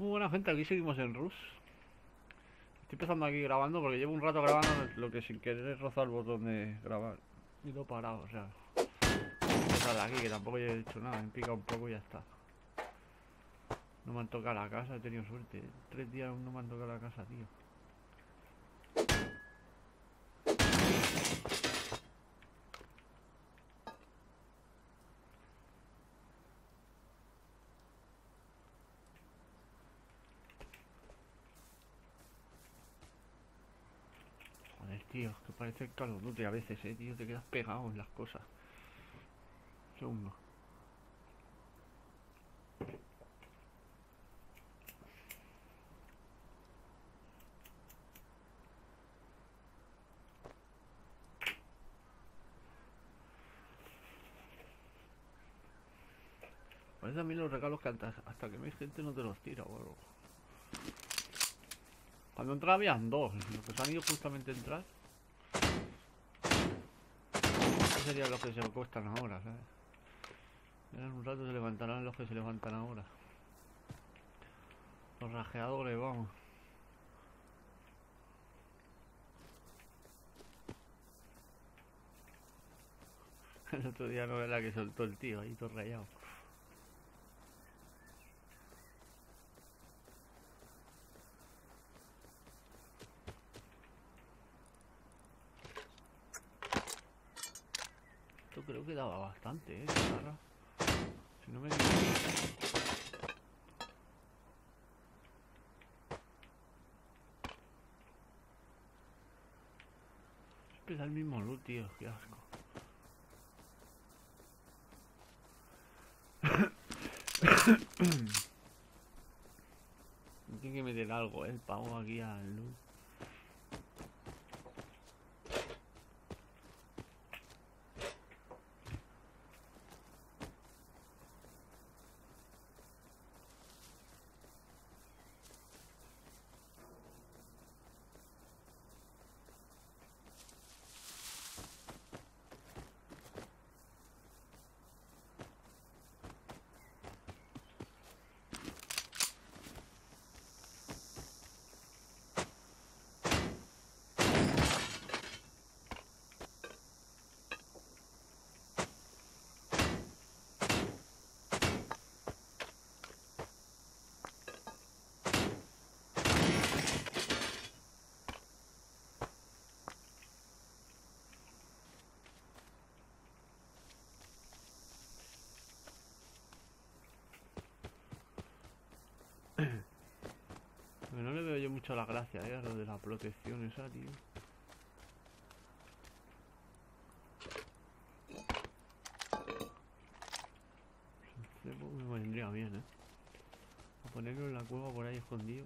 Muy buena gente, aquí seguimos en Rus. Estoy empezando aquí grabando porque llevo un rato grabando lo que sin querer he rozado el botón de grabar. Y lo he parado, o sea. Empezar de aquí, que tampoco he hecho nada, me he picado un poco y ya está. No me han tocado la casa, he tenido suerte. 3 días no me han tocado la casa, tío. Joder, tío, es que parece el Call of Duty a veces, tío, te quedas pegado en las cosas. Un segundo. Parece a mí los regalos que hasta que no hay gente no te los tira o algo. Cuando entraba habían dos, los que se han ido justamente a entrar. Estos serían los que se acuestan ahora, ¿sabes? En un rato se levantarán los que se levantan ahora. Los rajeadores, vamos. El otro día no era la que soltó el tío ahí todo rayado. Esto creo que daba bastante, guitarra. Si no me equivoco. Siempre da el mismo loot, tío, qué asco. Tiene que meter algo, el pavo aquí al loot. Pero no le veo yo mucho la gracia, a lo de la protección esa, tío. Me vendría bien, a ponerlo en la cueva por ahí escondido.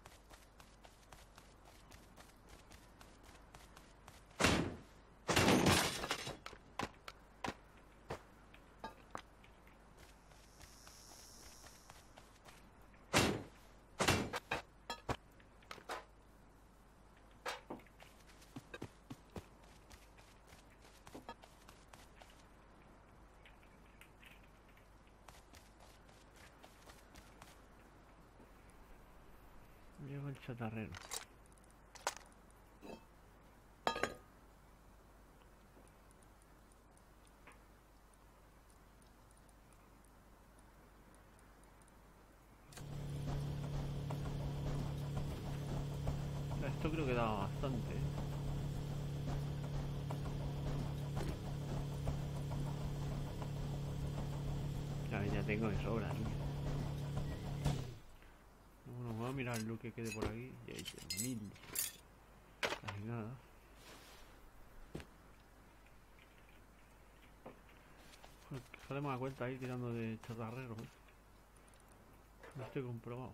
Llega el chatarrero. Esto creo que daba bastante, Ya tengo de sobra, tío. Bueno, voy a mirar lo que quede por aquí. Y hay 1000. Casi nada. Joder, que sale más a cuenta ahí tirando de chatarrero, No estoy comprobado.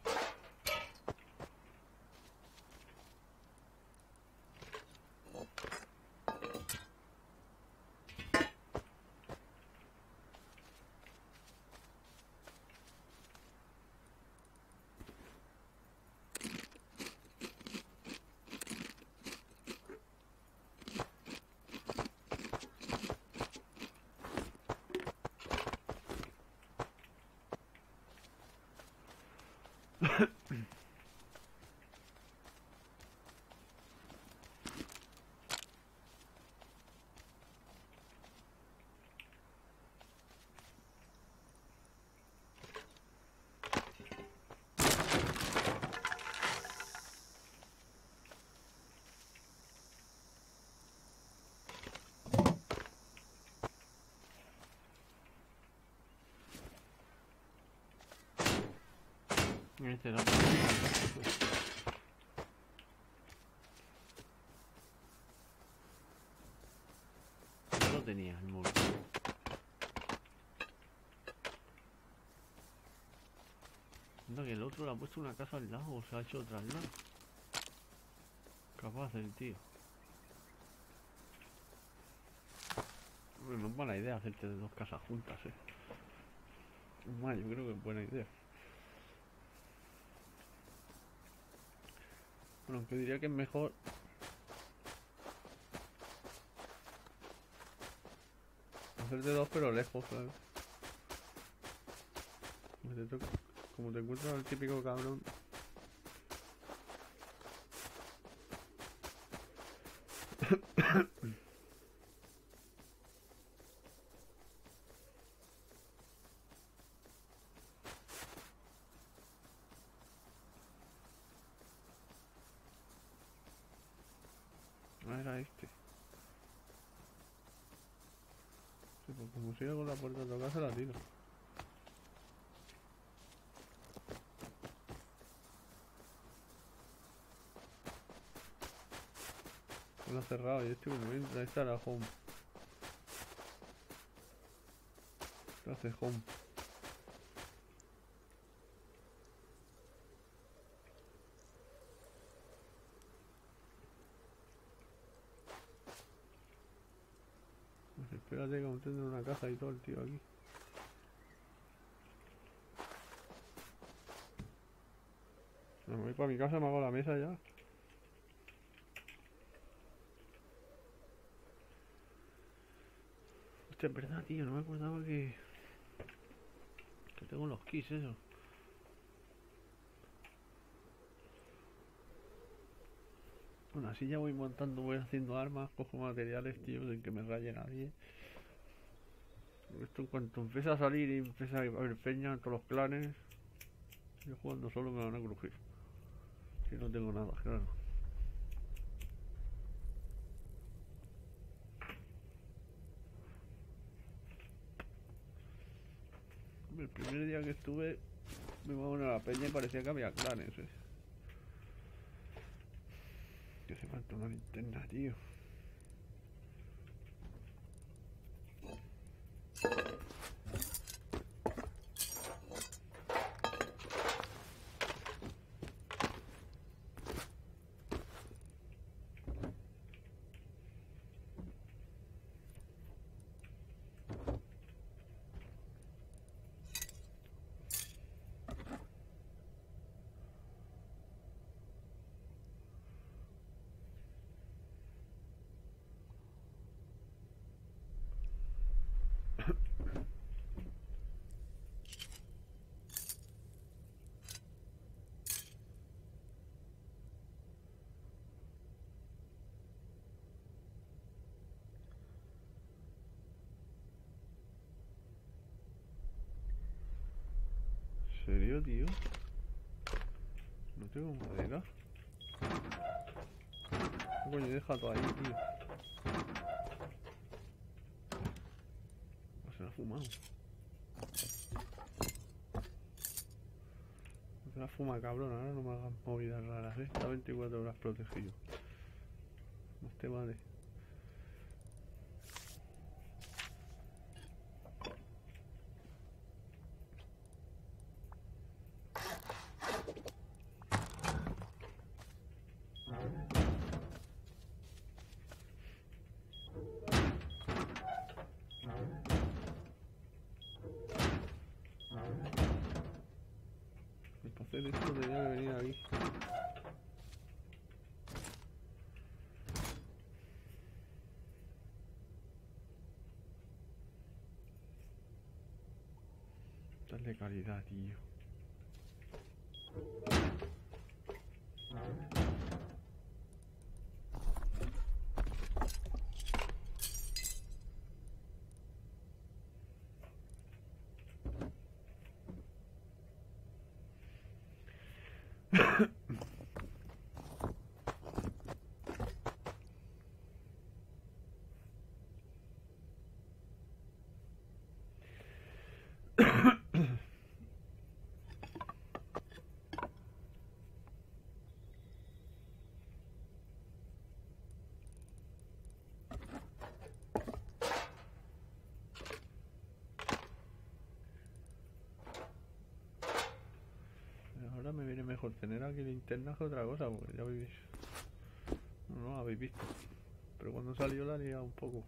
Este no. No lo tenía el móvil. Anda que el otro le ha puesto una casa al lado o se ha hecho otra al lado. Capaz el tío. Hombre, no es mala idea hacerte de dos casas juntas, Bueno, yo creo que es buena idea. Bueno, aunque diría que es mejor hacerte dos pero lejos, ¿sabes? Como te encuentras al típico cabrón. Ah, era este. Sí, pues como siga con la puerta tocada se la tiro. Lo ha cerrado y este bueno entra, ahí está la home. Esto hace home. Pues espérate que aún tendrá una caja y todo el tío aquí. Me voy para mi casa, me hago la mesa ya. Hostia, es verdad, tío, no me acordaba que tengo los keys, eso. Bueno, así ya voy montando, voy haciendo armas, cojo materiales, tío, sin que me raye nadie. Esto en cuanto empiece a salir y empieza a haber peña en todos los clanes, yo jugando solo me van a crujir. Si no tengo nada, claro. El primer día que estuve, me iba a una peña y parecía que había clanes, Que hace falta una linterna, tío. ¿En serio, tío? No tengo madera. ¿Qué coño deja todo ahí, tío? Se la ha fumado. Se la fuma, cabrón. Ahora no me hagan movidas raras, Está 24 horas protegido. Más te vale. Para hacer esto tenía que venir aquí. Darle calidad, tío. Ahora me viene mejor tener aquí linternas que otra cosa, porque ya veis. No habéis visto. Pero cuando salió la liado un poco.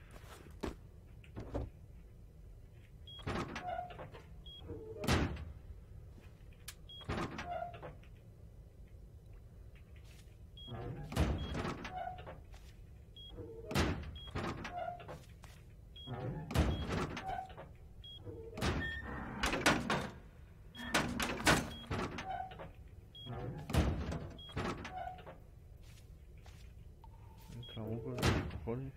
El trabuco de los cojones.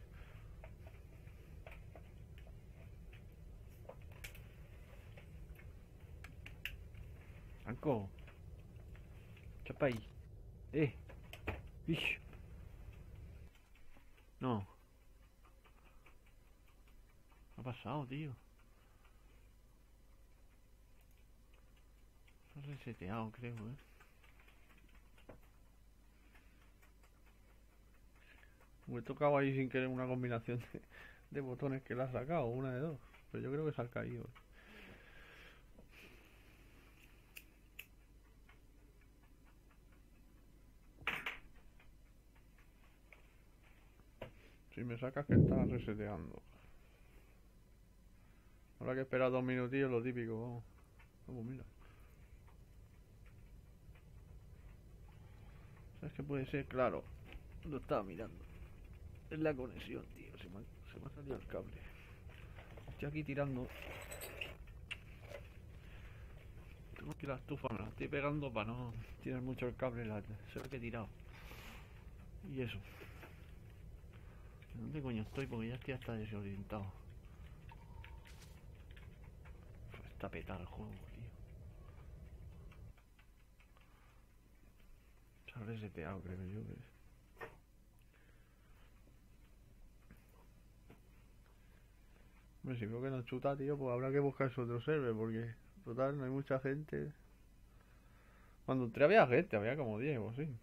Anco. Chapa ahí. Ish. No. ¿Qué ha pasado, tío? Se ha reseteado, creo, Me he tocado ahí sin querer una combinación de botones que la ha sacado, una de dos. Pero yo creo que se ha caído. Si me sacas que está reseteando. Habrá que esperar 2 minutillos, lo típico, vamos. Vamos, mira. ¿Sabes qué puede ser? Claro. Lo estaba mirando. Es la conexión, tío. Se me ha salido el cable. Estoy aquí tirando. Tengo que la estufa, me la estoy pegando para no tirar mucho el cable. Se ve que he tirado. Y eso. ¿Dónde coño estoy? Porque ya estoy hasta desorientado. Está petado el juego, tío. Se ha reseteado, creo yo. Hombre, si veo que no chuta, tío, pues habrá que buscarse otro server, porque total no hay mucha gente. Cuando entré había gente, había como 10 o así.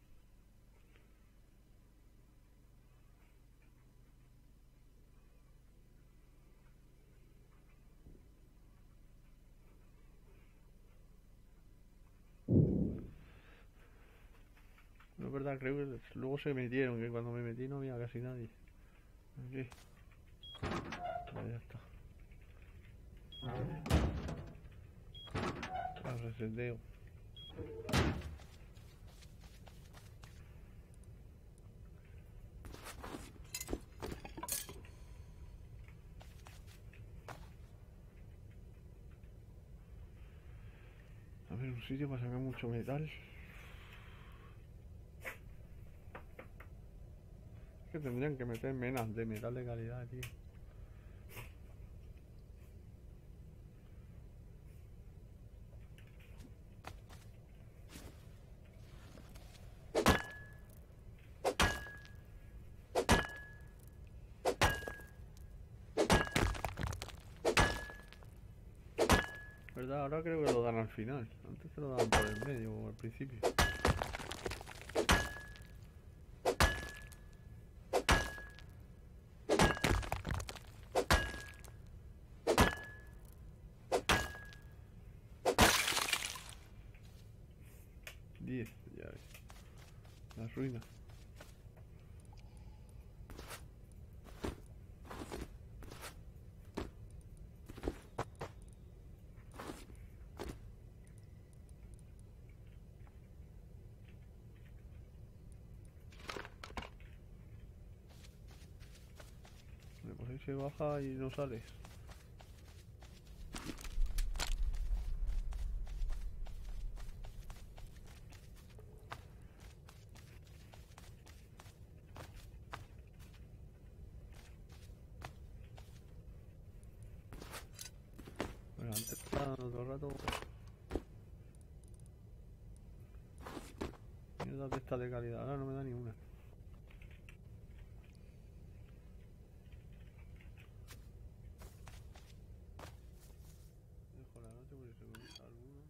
No es verdad, creo que luego se metieron, que cuando me metí no había casi nadie. Aquí. Ahí ya está. Al reseteo. A ver, un sitio para sacar mucho metal. Que tendrían que meter menas de metal de calidad, tío. ¿Verdad? Ahora creo que lo dan al final. Antes se lo daban por el medio o al principio. Ya ves. Las ruinas. Pues ahí se baja y no sales. todo el rato. Mierda de esta de calidad, ahora no me da ni una. Dejo la noche porque se me gusta alguno.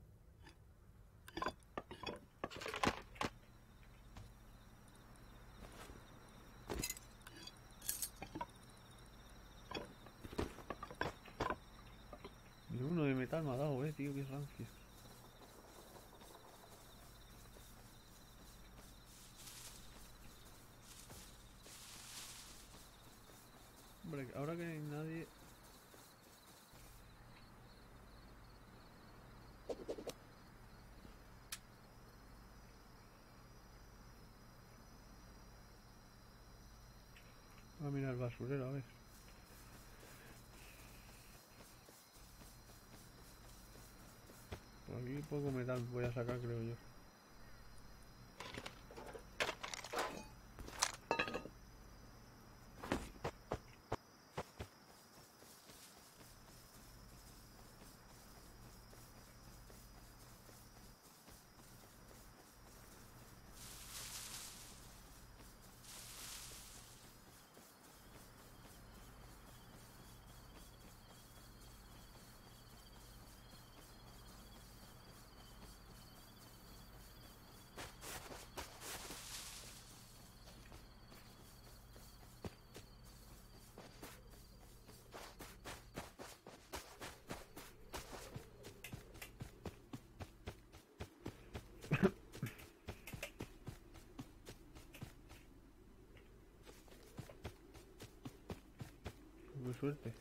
Ni uno de metal me ha dado, tío, que rancio. Hombre, ahora que no hay nadie... Voy a mirar el basurero, a ver. Por aquí poco metal voy a sacar, creo yo. Muy suerte.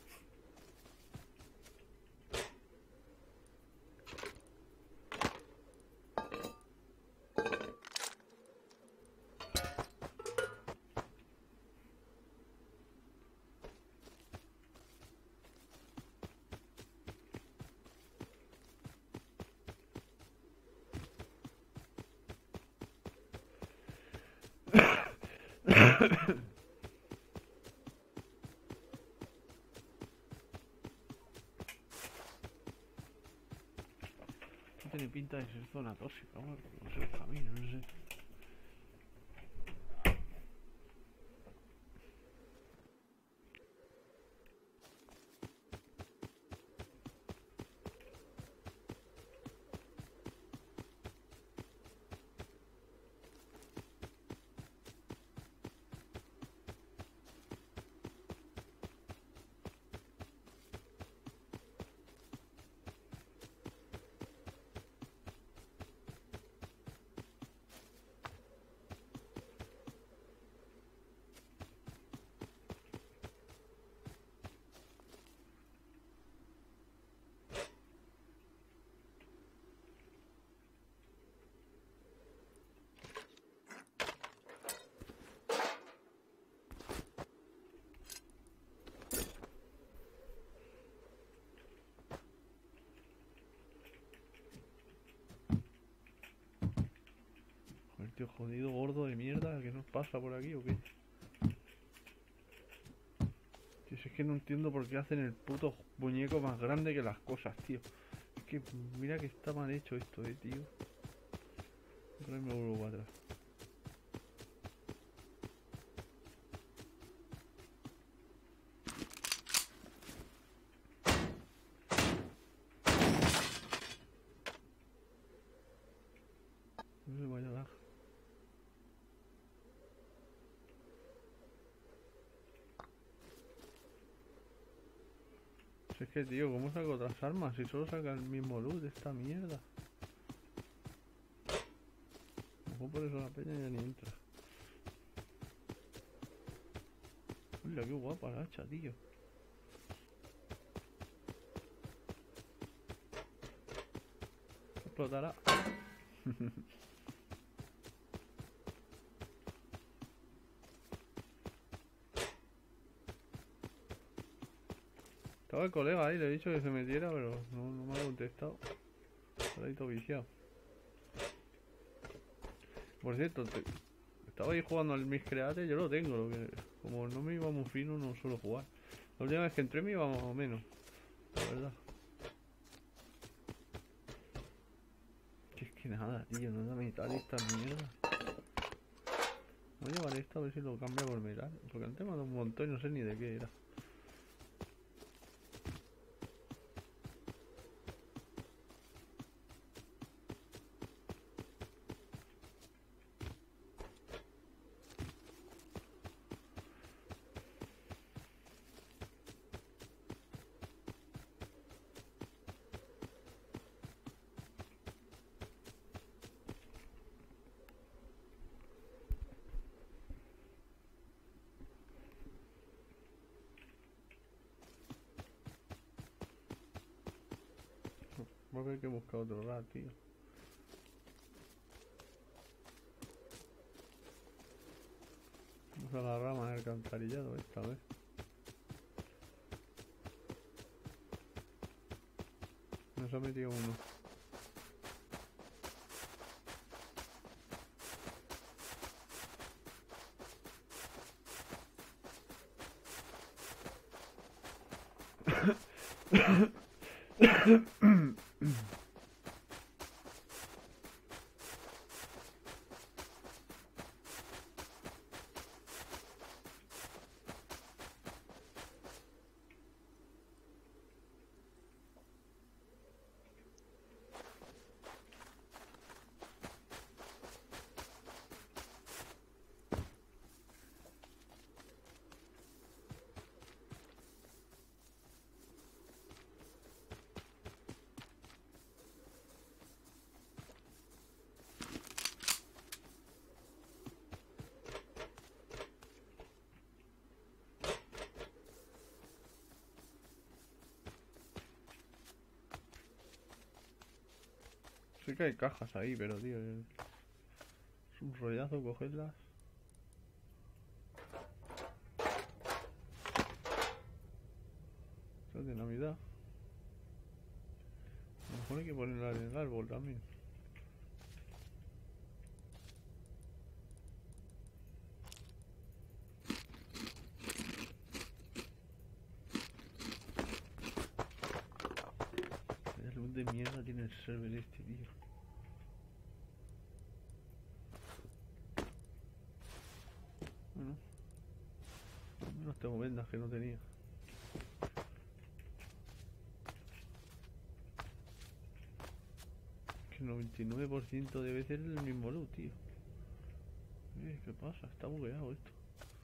Tiene pinta de ser zona tóxica, vamos, no sé el camino, no sé. Joder, tío, jodido gordo de mierda, ¿qué nos pasa por aquí o qué? Tío, si es que no entiendo por qué hacen el puto muñeco más grande que las cosas, tío. Es que mira que está mal hecho esto, tío. Otra vez me vuelvo para atrás. No se vaya a dar. Si es que, tío, ¿cómo saco otras armas? Si solo saca el mismo loot de esta mierda. A lo mejor por eso la peña ya ni entra. Hola, qué guapa la hacha, tío. Explotará. Estaba el colega ahí, le he dicho que se metiera, pero no me ha contestado. Está ahí todo viciado. Por cierto, estaba ahí jugando al Miscreate, yo lo tengo, como no me iba muy fino, no suelo jugar. La última vez que entré me iba más o menos, la verdad. Que nada, tío, no da metal esta mierda. Voy a llevar esto a ver si lo cambia por metal. Porque antes me ha dado un montón y no sé ni de qué era. Voy a ver que buscar otro rat, tío. Vamos a la rama del alcantarillado esta vez. Nos ha metido uno. Sí que hay cajas ahí, pero tío, es un rollazo cogerlas. Esto es de Navidad. A lo mejor hay que ponerla en el árbol también. Vaya luz de mierda tiene el server este, tío. Bueno, al menos tengo vendas que no tenía. Que el 99% debe ser el mismo loot, tío. ¿Qué pasa? Está bugueado esto.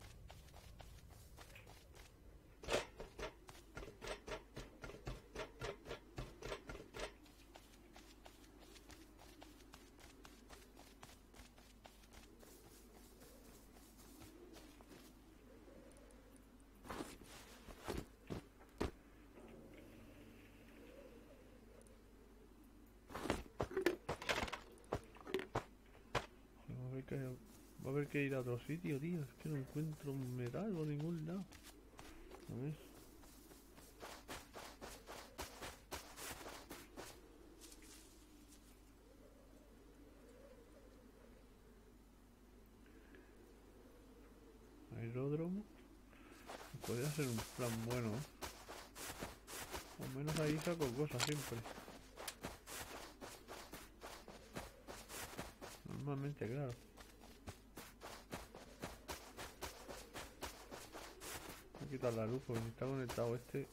Va a haber que ir a otro sitio, tío. Es que no encuentro metal por ningún lado. A ver. Aeródromo. Podría ser un plan bueno, ¿eh? Al menos ahí saco cosas siempre. Normalmente, claro. Voy a quitar la luz porque si está conectado este.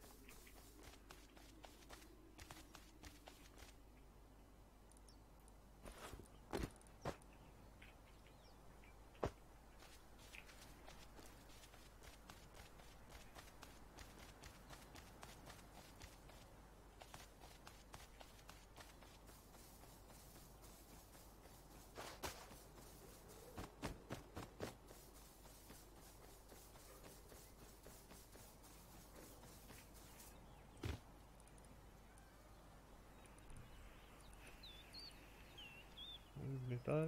Metal.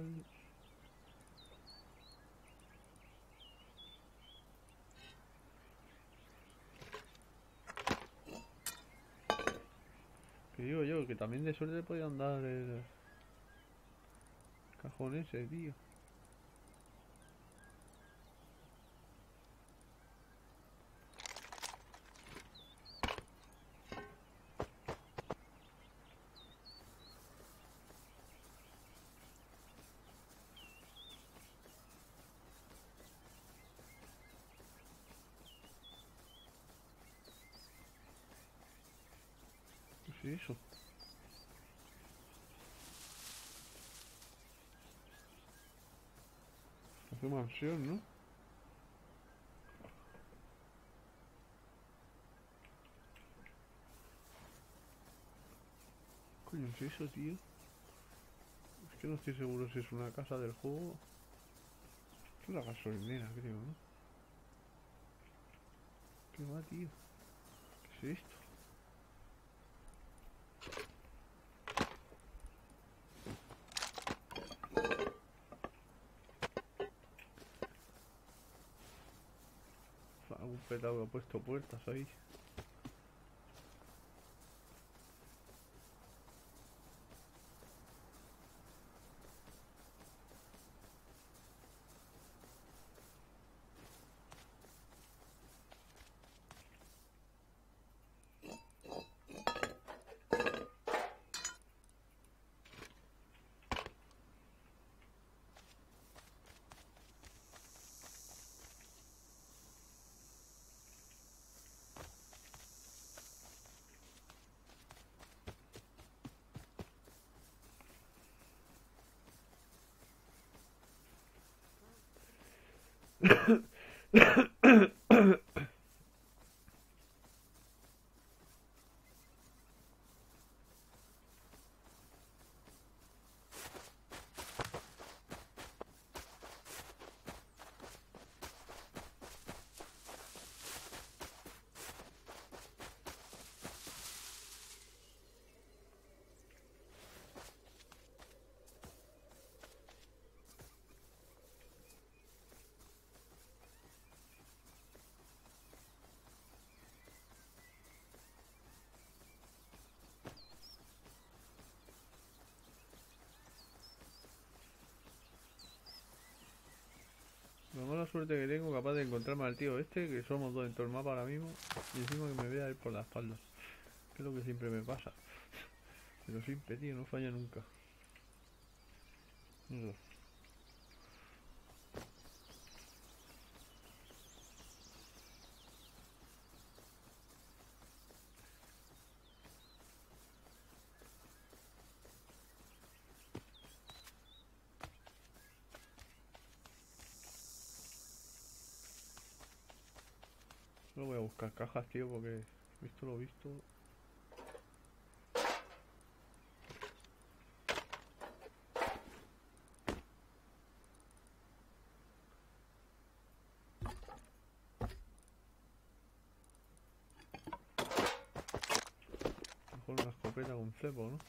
Que digo yo, que también de suerte podían dar el cajón ese, tío. es eso? Hace mansión, ¿no? Coño, ¿es eso, tío? Es que no estoy seguro si es una casa del juego. Es la gasolinera, creo, ¿no? ¿Qué va, tío? ¿Qué es esto? Algún petado que ha puesto puertas ahí. La mala suerte que tengo capaz de encontrarme al tío este, que somos dos en todo el mapa ahora mismo, y encima que me vea ir por la espalda. Que es lo que siempre me pasa. Pero siempre, tío, no falla nunca. Eso. Solo voy a buscar cajas, tío, porque visto lo visto. Mejor una escopeta con cepo, ¿no?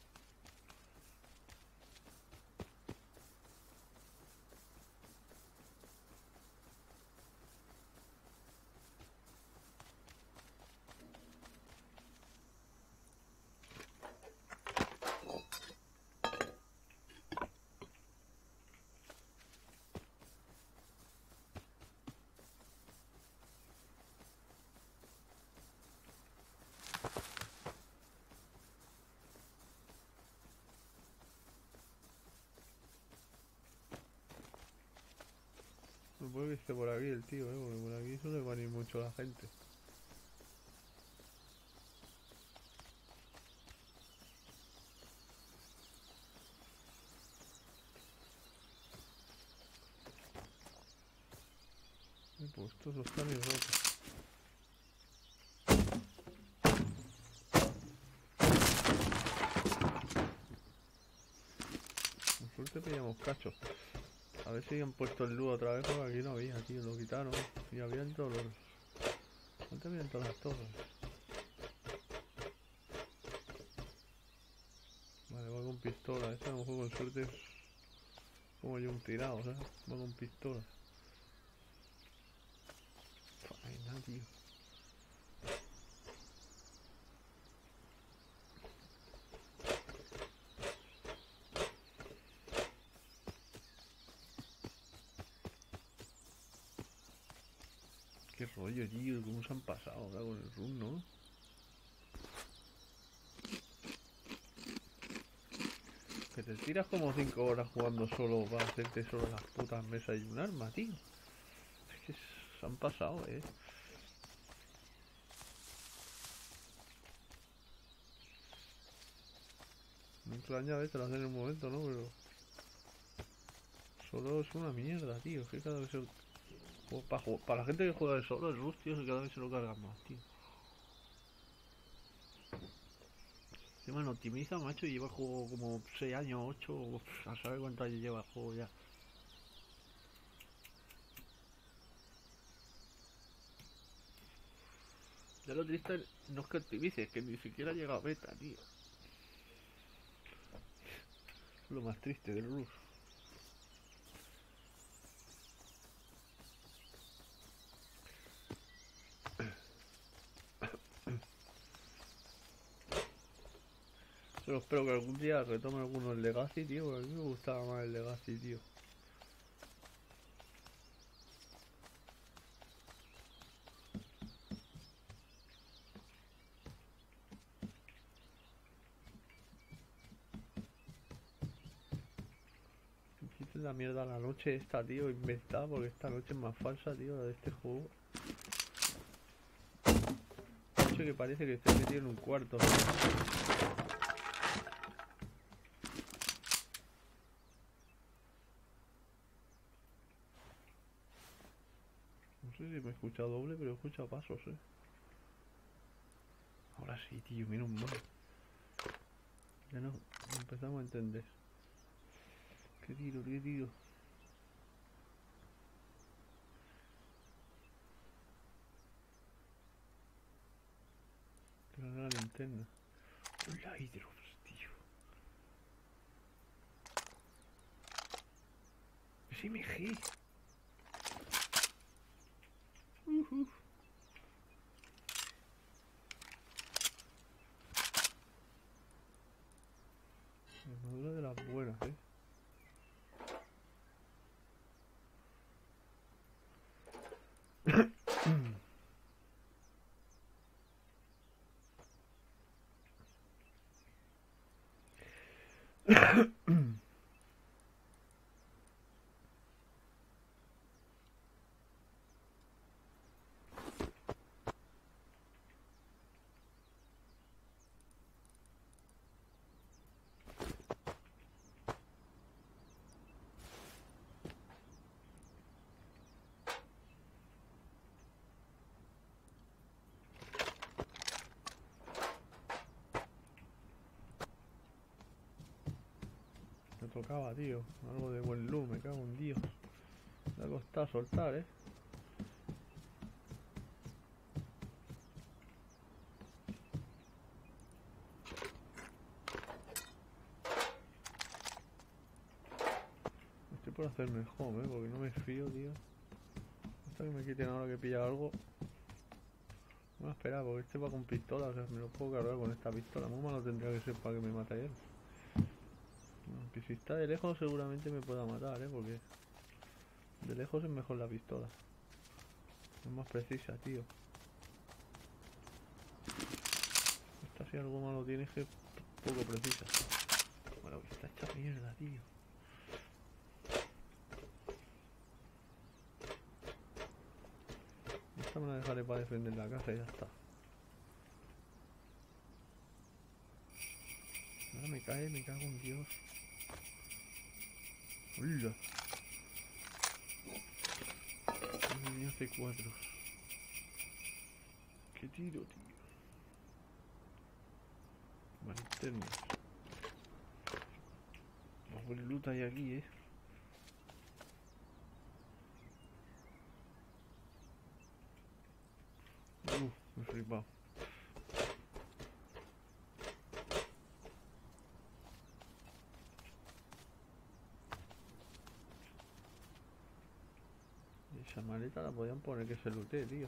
No puede que esté por aquí el tío, porque por aquí suele venir mucho la gente. Pues estos están y rotos. Con suerte pillamos cachos. A ver si han puesto el luz otra vez, porque aquí no había, tío, lo quitaron. Y habían todos los... Antes habían todas las torres. Vale, voy con pistola. Esta a lo mejor con suerte es como yo un tirado, ¿sabes? Voy con pistola. Faena, tío. Qué rollo, tío. ¿Cómo se han pasado acá con el run, no? Que te tiras como 5 horas jugando solo para hacerte solo las putas mesas y un arma, tío. Es que se han pasado, En plan, ya ves, te lo hacen en un momento, ¿no? Pero solo es una mierda, tío. Es que cada vez se... Para la gente que juega de solo, el Rust, tío, cada vez se lo cargan más, tío. Encima no optimiza, macho, y lleva el juego como 6 años, 8, a saber cuántos años lleva el juego ya. Ya lo triste no es que optimice, es que ni siquiera ha llegado a beta, tío. Es lo más triste del Rust. Solo espero que algún día retome alguno el Legacy, tío, porque a mí me gustaba más el Legacy, tío. Quiten la mierda a la noche esta, tío, inventada, porque esta noche es más falsa, tío, la de este juego. Noche que parece que estoy metido en un cuarto. No sé si me he escuchado doble, pero he escuchado pasos, Ahora sí, tío, mira un mal. Ya no, empezamos a entender. ¿Qué tiro, qué tiro? Pero la linterna. La Hydrops, tío. Es MG. Armadura de las buenas, Me tocaba, tío. Algo de buen loot, me cago en Dios. Me ha costado soltar, Estoy por hacerme home, porque no me fío, tío. Hasta que me quiten ahora que pilla algo. Voy a esperar, porque este va con pistola, o sea, me lo puedo cargar con esta pistola. Muy malo tendría que ser para que me mate él. Aunque si está de lejos seguramente me pueda matar, porque de lejos es mejor la pistola. Es más precisa, tío. Esta si algo malo tiene es que es poco precisa. Bueno, que está hecha mierda, tío. Esta me la dejaré para defender la casa y ya está. Ahora me cae, me cago en Dios. ¡Hola! Tenía C4. ¿Qué tiro, tío? Linternas. Buen loot hay aquí, me he flipado. Esa maleta la podían poner que se lutee, tío.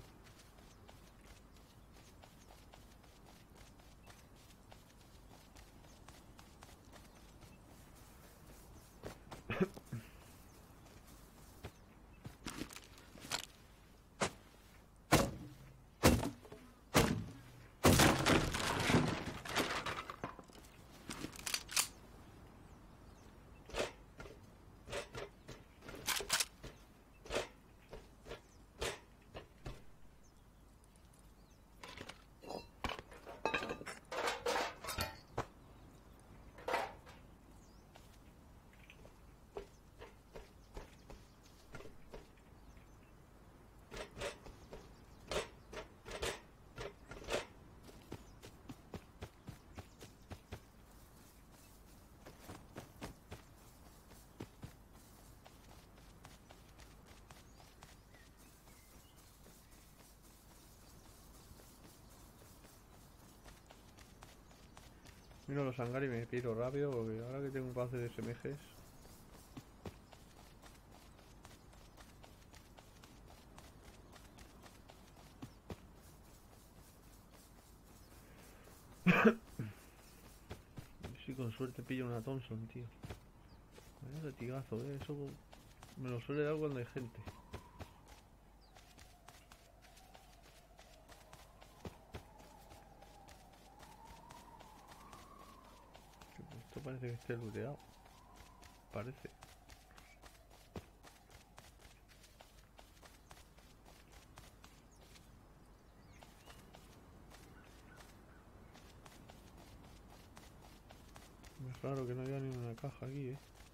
Miro los hangares y me piro rápido porque ahora que tengo un base de SMGs. Si con suerte pillo una Thompson, tío. Vaya latigazo, eso me lo suele dar cuando hay gente. Esto parece que esté looteado. Parece. Es raro que no haya ni una caja aquí,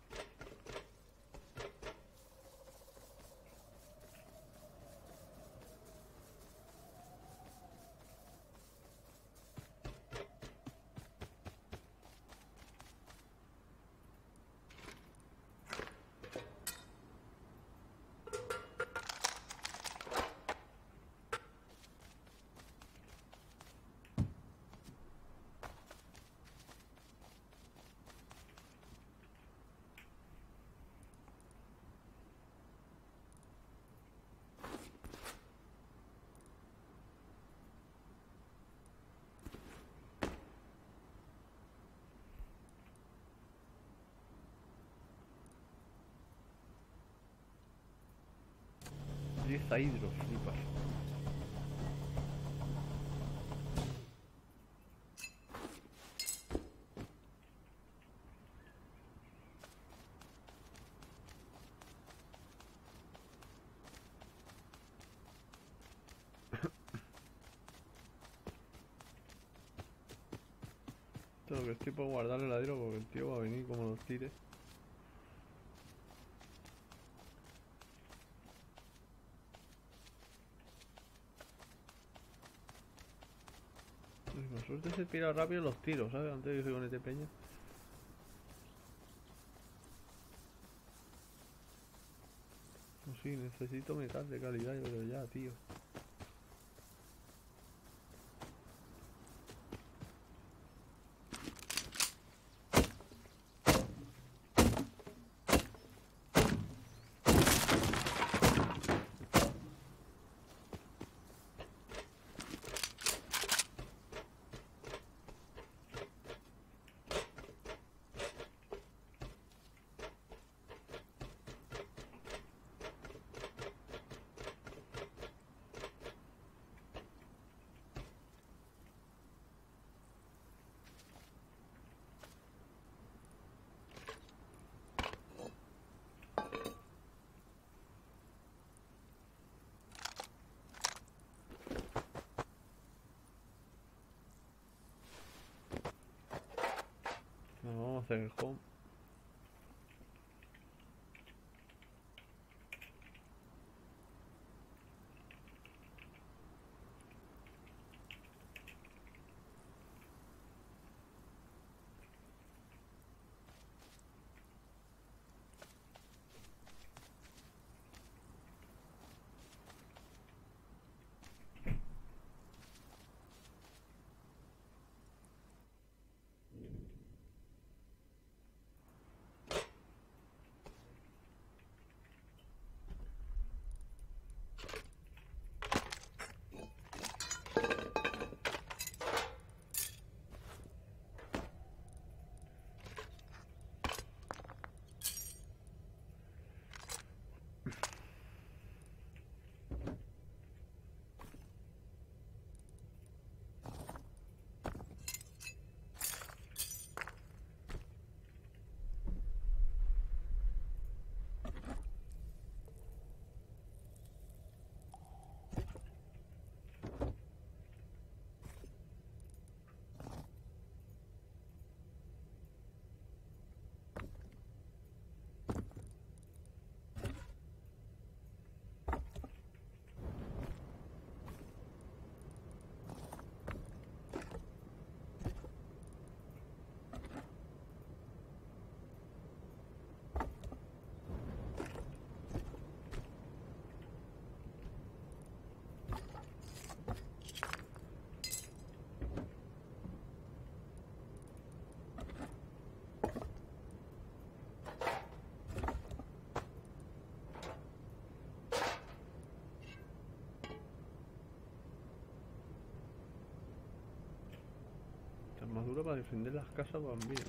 Y está hidro, flipas. Esto lo que estoy por guardar el ladrillo porque el tío va a venir como los tires. Con suerte se tira rápido los tiros, ¿sabes? Antes de que se conecte peña. No, sí, necesito metal de calidad, yo creo ya, tío. Nos vamos a hacer el home. para defender las casas van bien.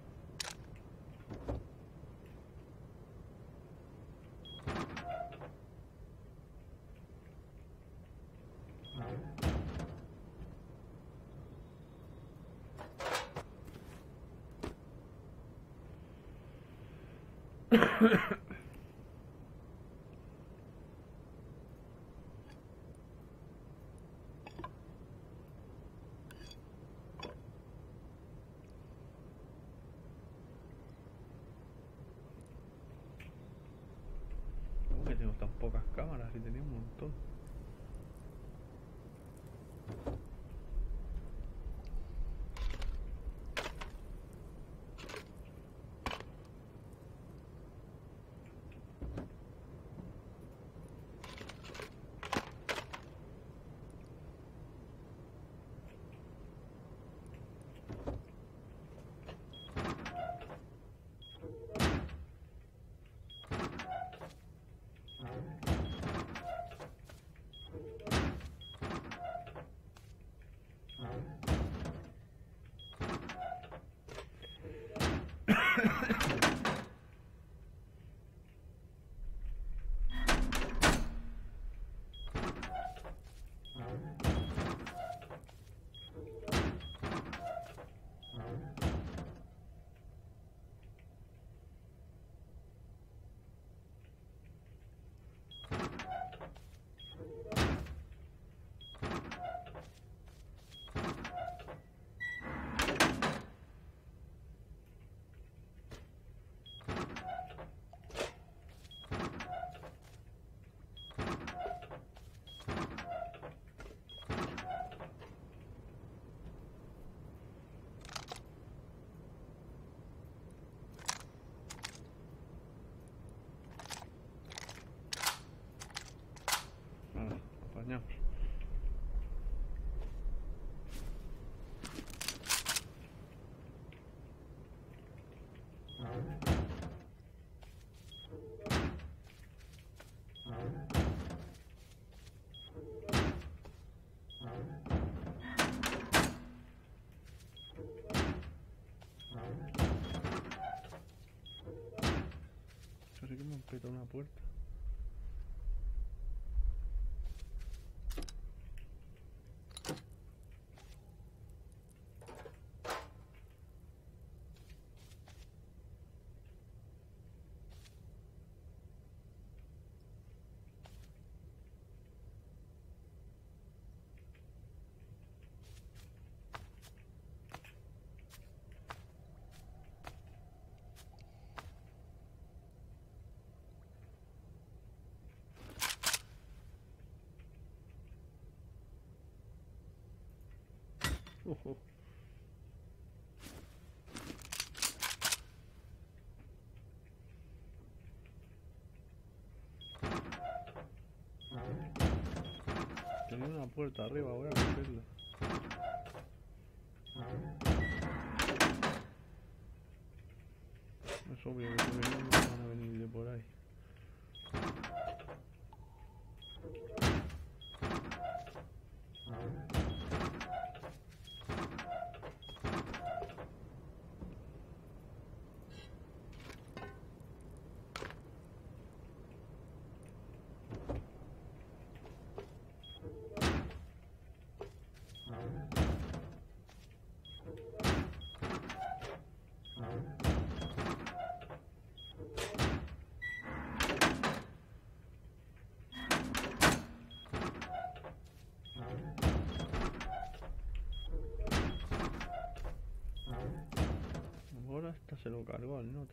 ¿Cómo que tengo tan pocas cámaras? Y tenía un montón. Apañamos. Parece que me han petado una puerta. Ojo. Tenía una puerta arriba, voy a cogerla. Es obvio que si venimos van a venir de por ahí. Ahora esta se lo cargó al nota.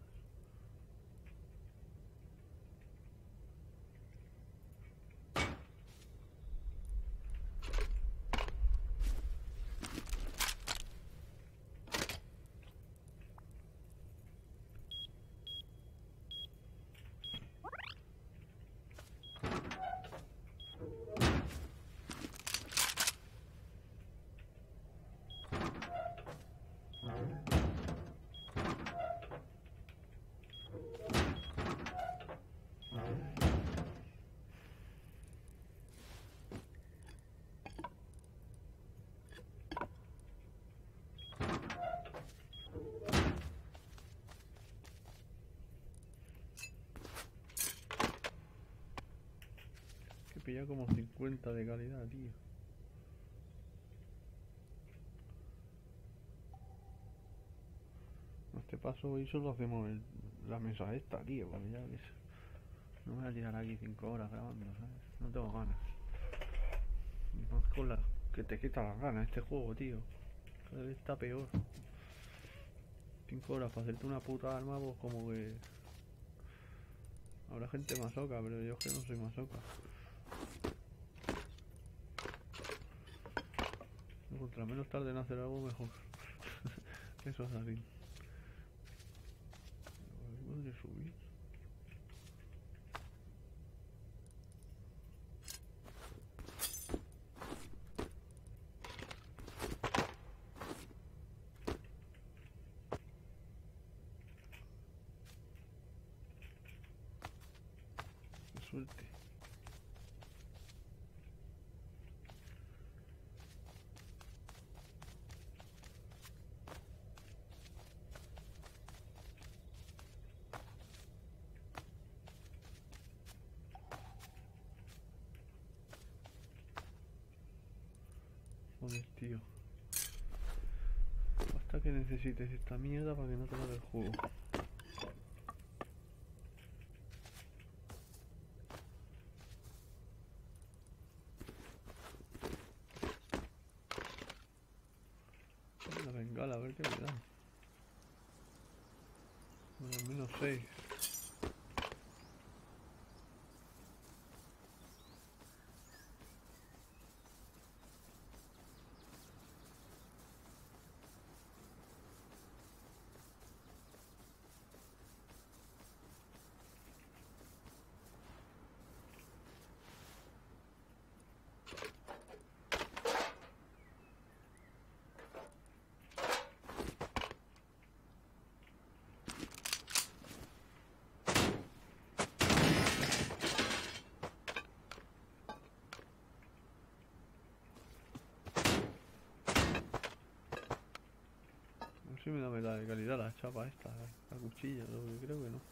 pillado como 50 de calidad, tío. A este paso hoy solo hacemos la mesa esta, tío, porque ya ves. No me voy a tirar aquí 5 horas grabando, ¿sabes? No tengo ganas. Y más con la que te quita las ganas este juego, tío. Cada vez está peor. 5 horas para hacerte una puta arma, pues como que... Habrá gente masoca, pero yo es que no soy masoca. Contra menos tarde en hacer algo mejor. Eso es así. ¿Dónde subir? Qué suerte. Joder, tío. Hasta que necesites esta mierda para que no te lo dé el juego. La bengala, a ver qué me da. Bueno, al menos 6. A ver si me da medalla de calidad la chapa esta, la cuchilla, lo que creo que no.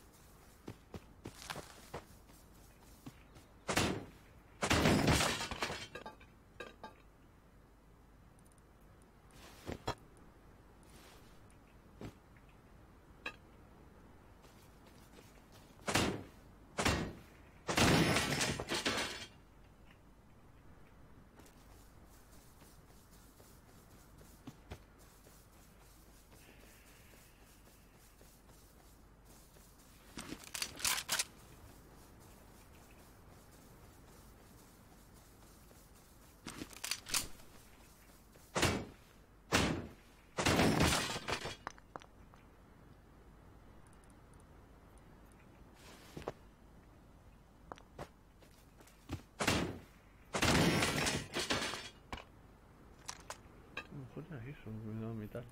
A lo mejor era eso, me da metal.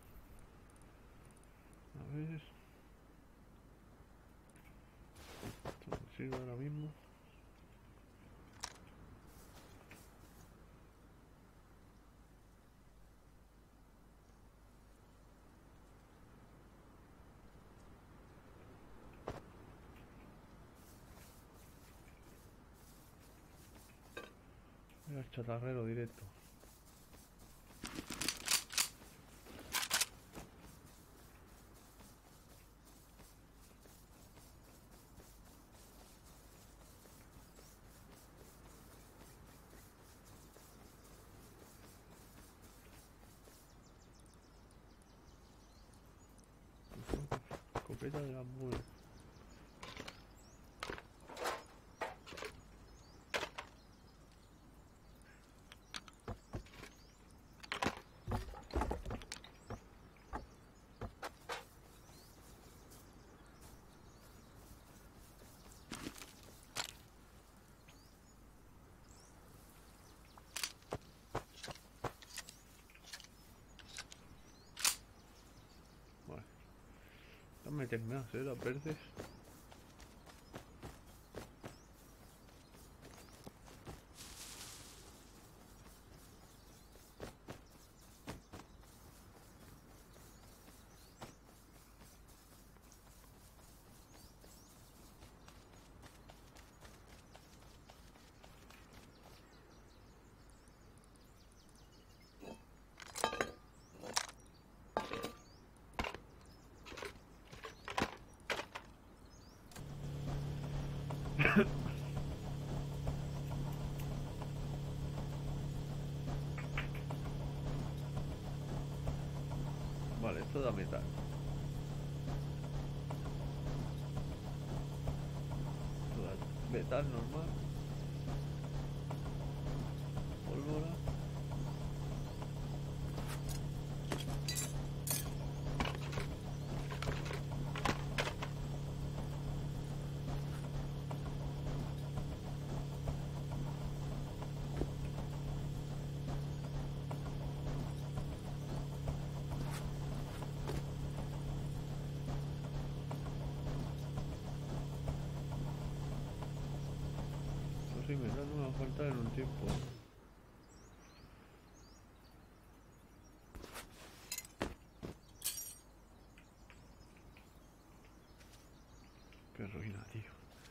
A ver. Esto me sirve ahora mismo. Voy al chatarrero directo. Escopeta de las buenas. Vale. Dame terminar, las verdes. Vale, esto da metal. Esto da metal normal. Pólvora. Sí, metal no me va a faltar en un tiempo. Qué ruina, tío.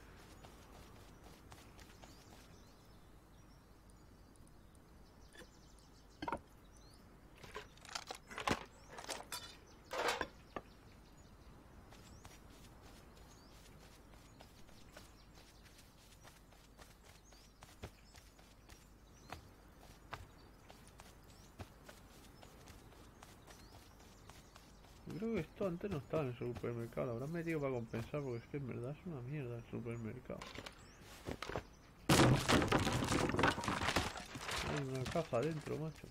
Yo creo que esto antes no estaba en el supermercado. Lo habrán metido para compensar porque es que en verdad es una mierda el supermercado. Hay una caja adentro, macho.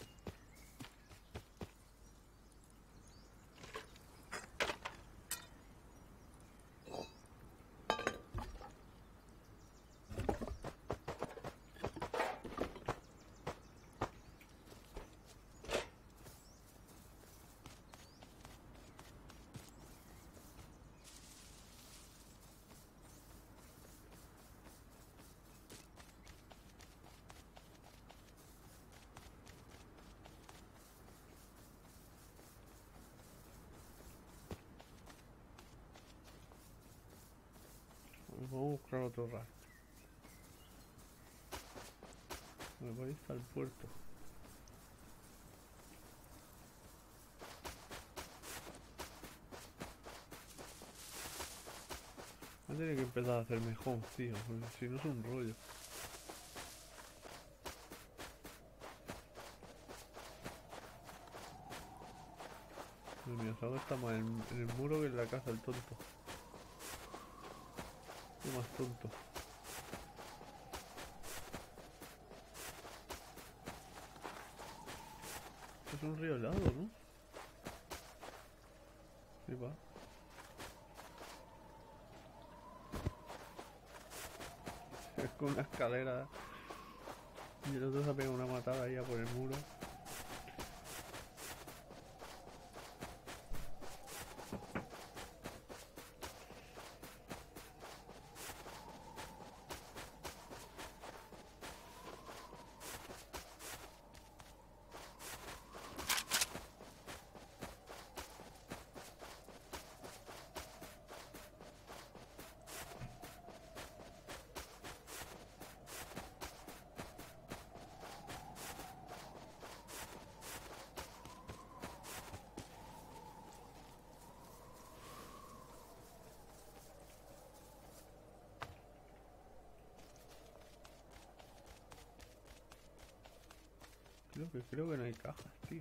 Vamos a buscar otro rastro. Me voy hasta el puerto. Voy a tener que empezar a hacerme home, tío, porque si no es un rollo. Mira, Sago está más en el muro que en la casa, el tonto. Qué más tonto. Es un río helado, ¿no? Sí, va. Es con una escalera. Y el otro se ha pegado una matada ahí a por el muro. Creo que no hay cajas, tío.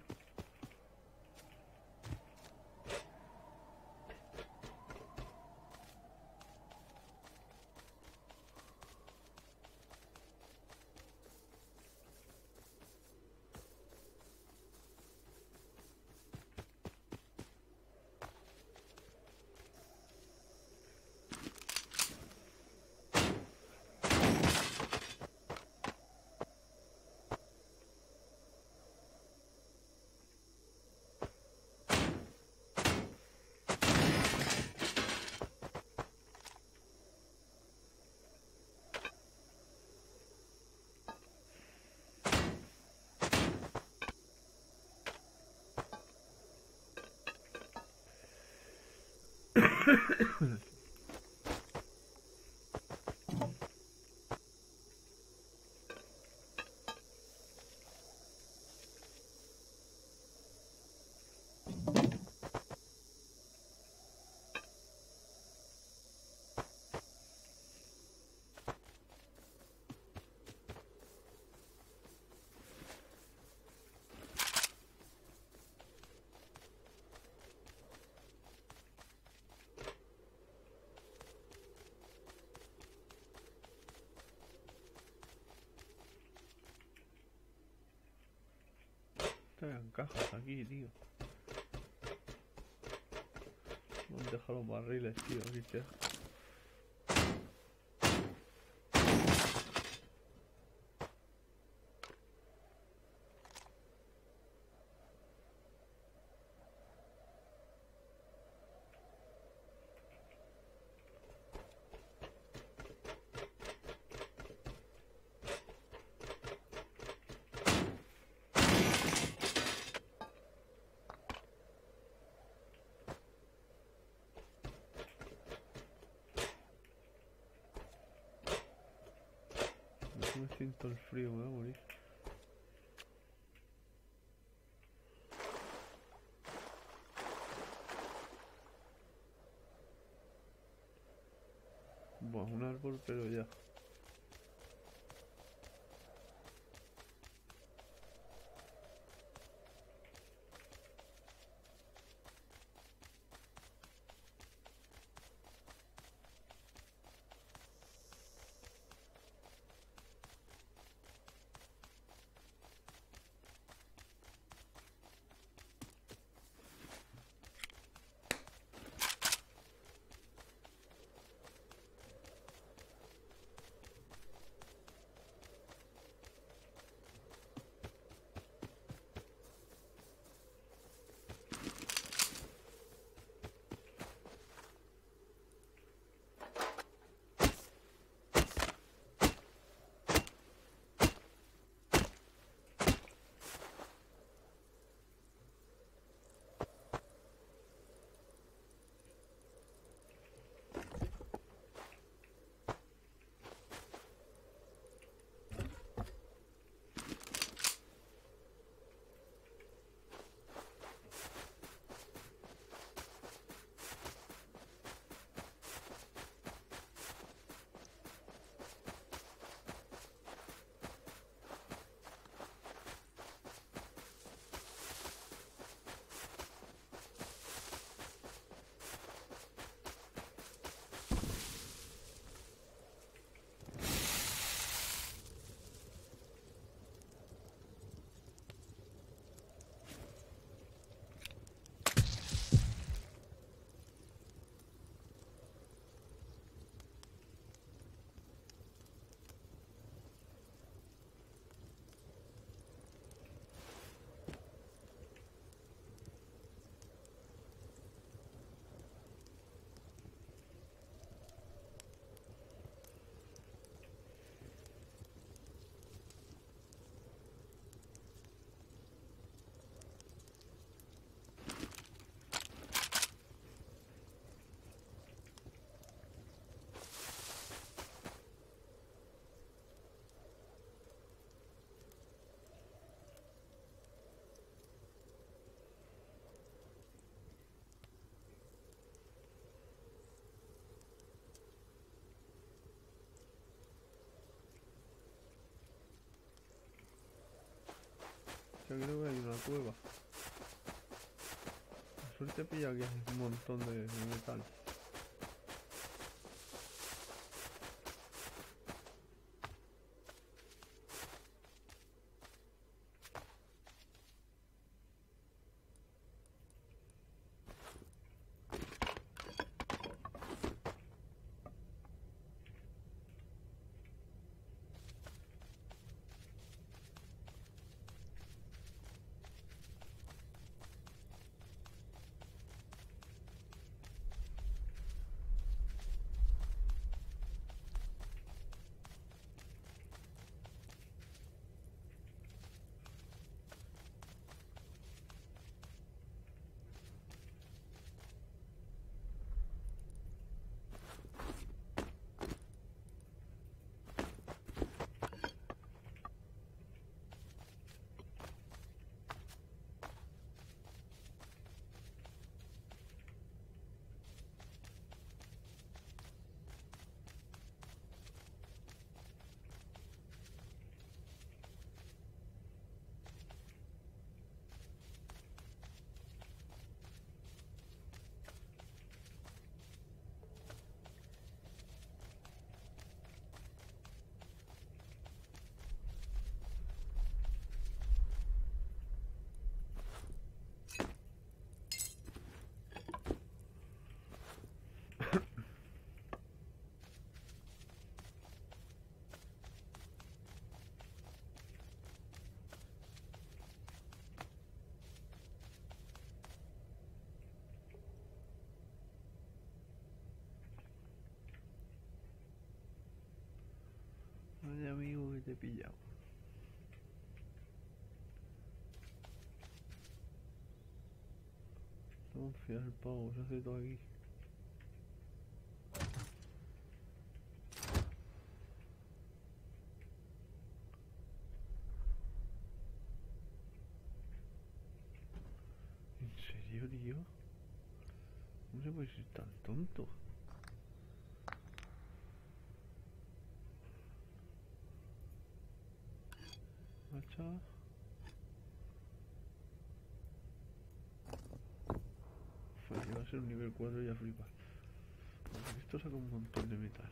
que habían cajas aquí, tío. ¿Dónde dejar los barriles, tío? Aquí está. Me siento el frío, me voy a morir. Buah, un árbol, pero ya. Yo creo que hay una cueva. Por suerte pilla aquí un montón de metal. Ay, amigo, que te he pillado. Confía el pavo, se hace todo aquí. ¿En serio, tío? ¿Cómo se puede ser tan tonto? Macha. Va a ser un nivel 4 y ya flipas. Esto saca un montón de metal.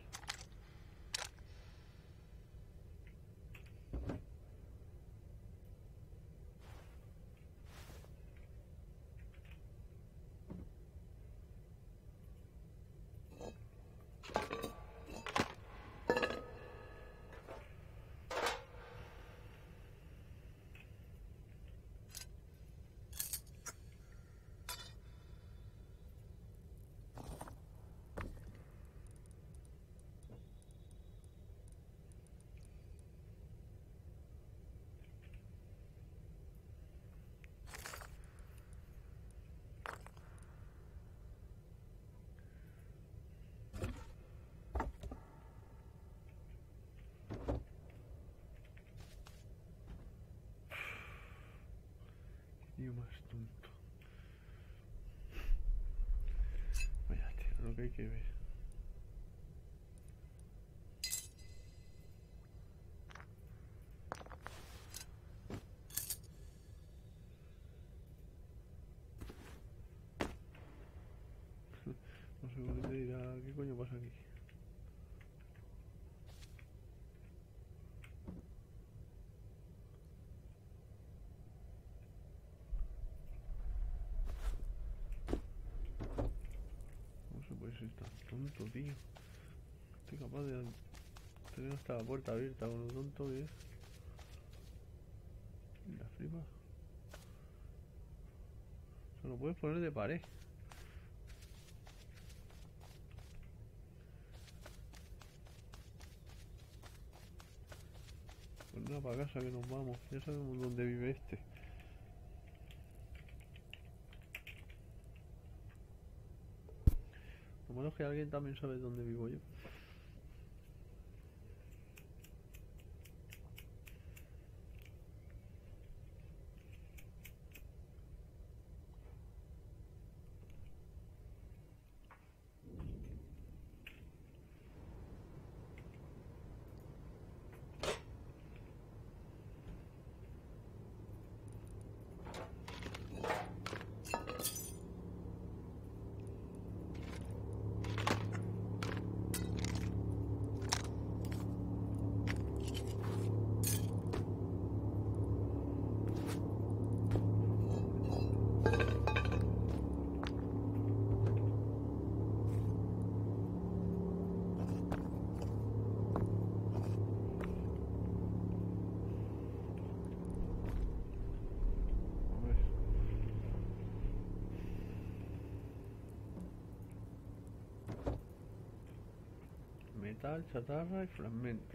Tío más tonto. Vaya, tío, lo que hay que ver. No sé por qué te dirá, ¿qué coño pasa aquí? No se puede ser tan tonto, tío. Estoy capaz de tener hasta la puerta abierta con lo tonto que es. La flipa. Se lo puedes poner de pared. Pues nada, para casa que nos vamos. Ya sabemos dónde vive este. Lo malo es que alguien también sabe dónde vivo yo. A ver. Metal, chatarra y fragmentos.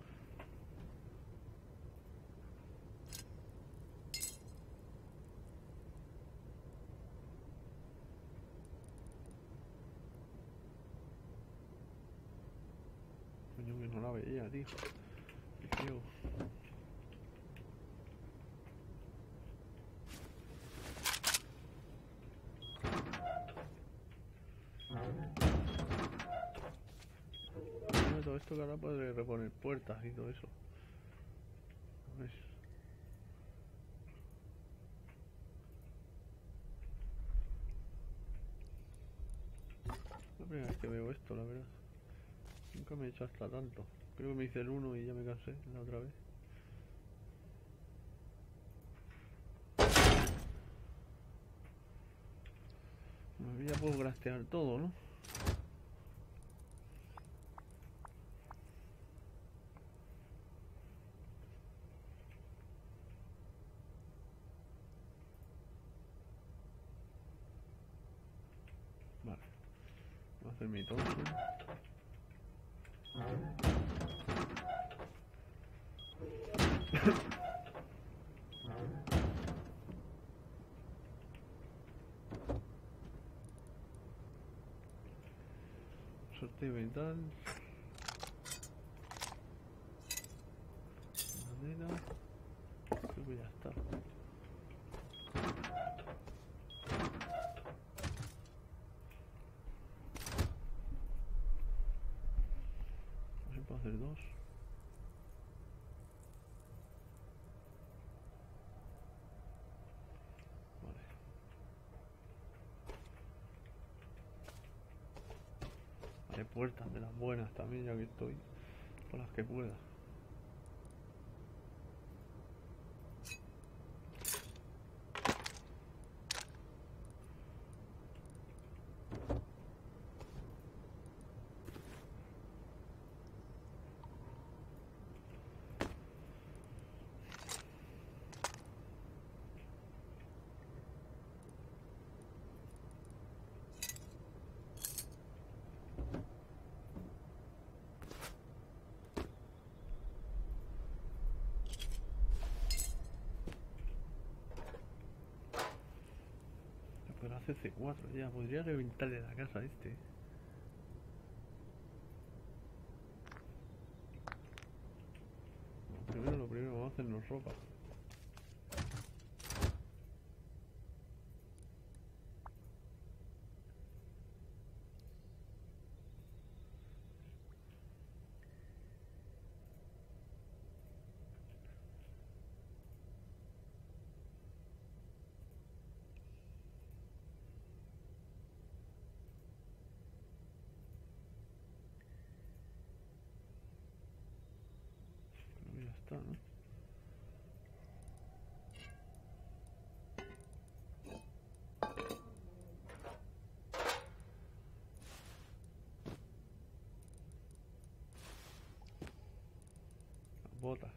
Coño, que no la veía, tío. Qué feo. Mira, todo esto que ahora puede reponer puertas y todo eso. A ver. La primera vez que veo esto, la verdad. Nunca me he hecho hasta tanto. Creo que me hice el 1 y ya me cansé la otra vez. Ya puedo grastear todo, ¿no? Vale. Voy a hacer mi tonto. Suerte mental. Madera. Creo que ya está. A ver si puedo hacer dos. Vale. Haré puertas de las buenas también, ya que estoy. Con las que pueda. Pero hace C4 ya, podría reventarle la casa a este. Lo primero vamos a hacernos ropa. Pero ya está, ¿no? Las botas.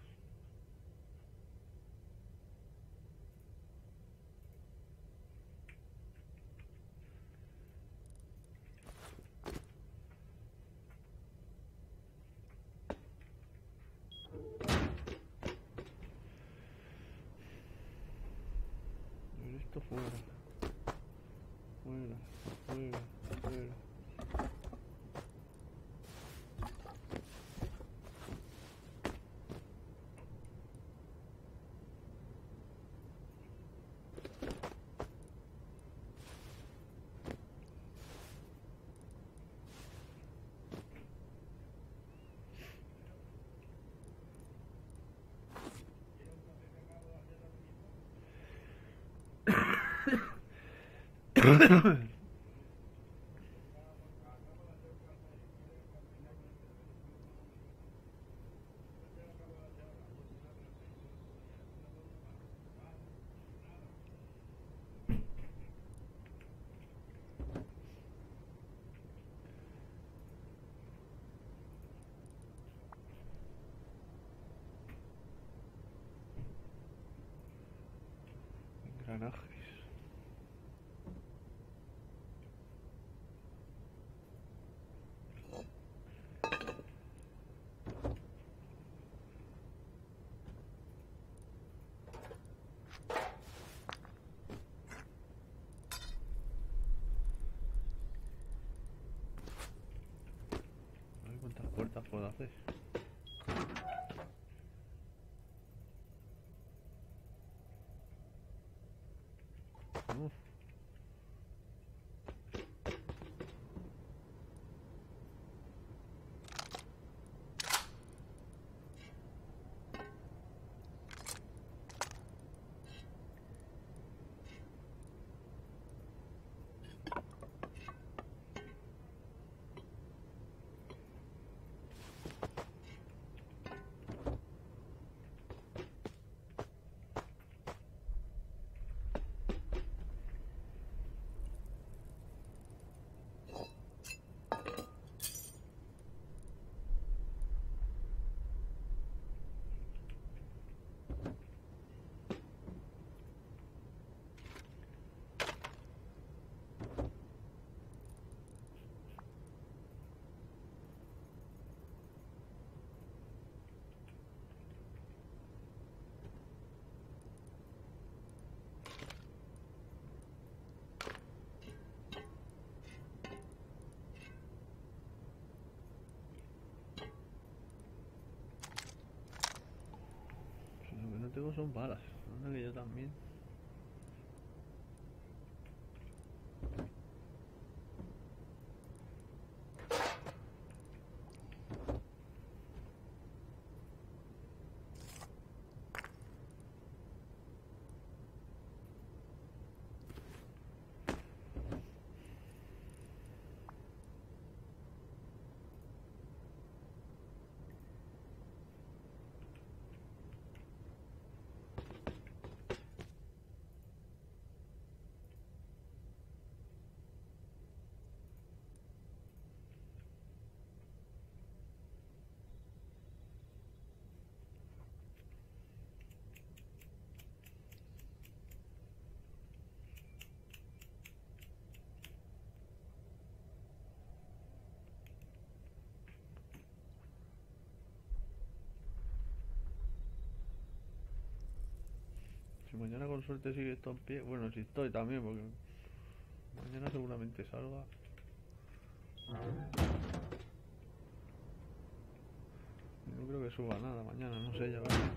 A ver, esto fuera. Fuera, fuera, fuera. Engranajes. A ver cuántas puertas puedo hacer. Uf. Solo son balas. Anda que yo también. Si mañana con suerte sigue esto en pie. Bueno, si estoy también, porque mañana seguramente salga. No creo que suba nada mañana, no sé, ya veré.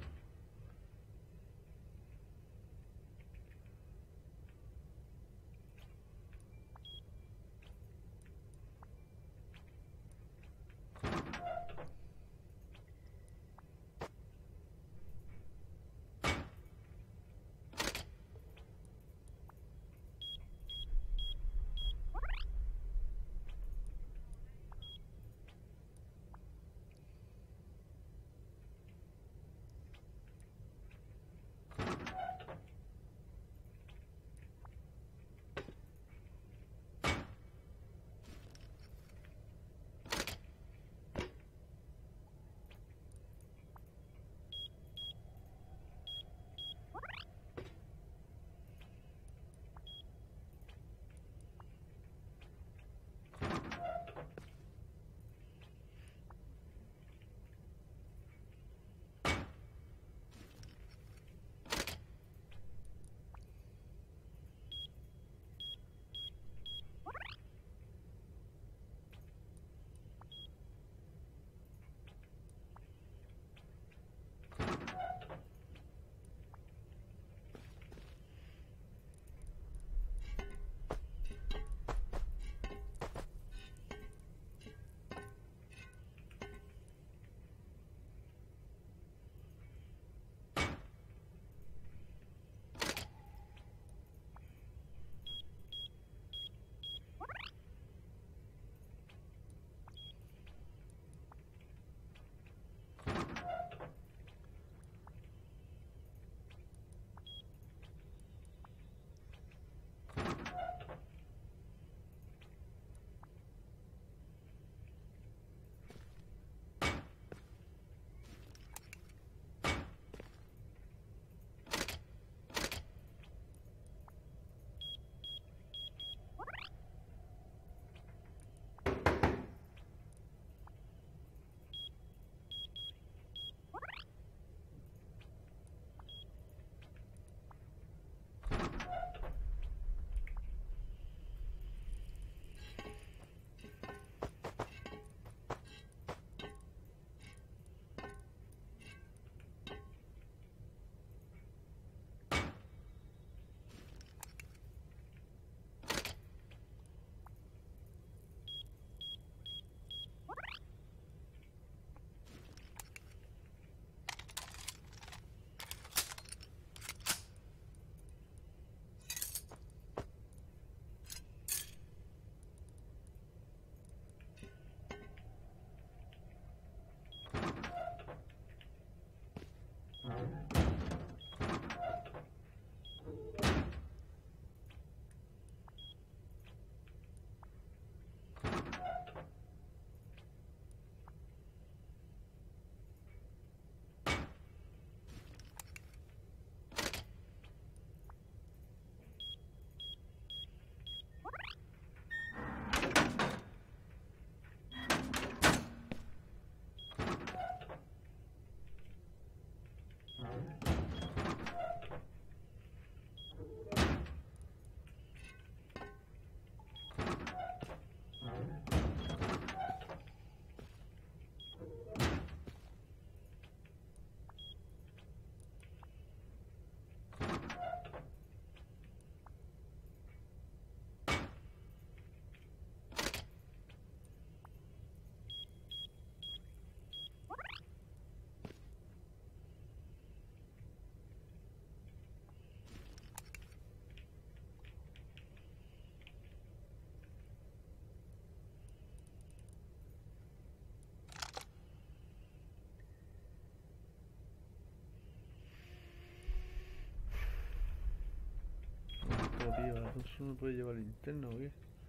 tío. ¿A dos no puede llevar linterna o qué?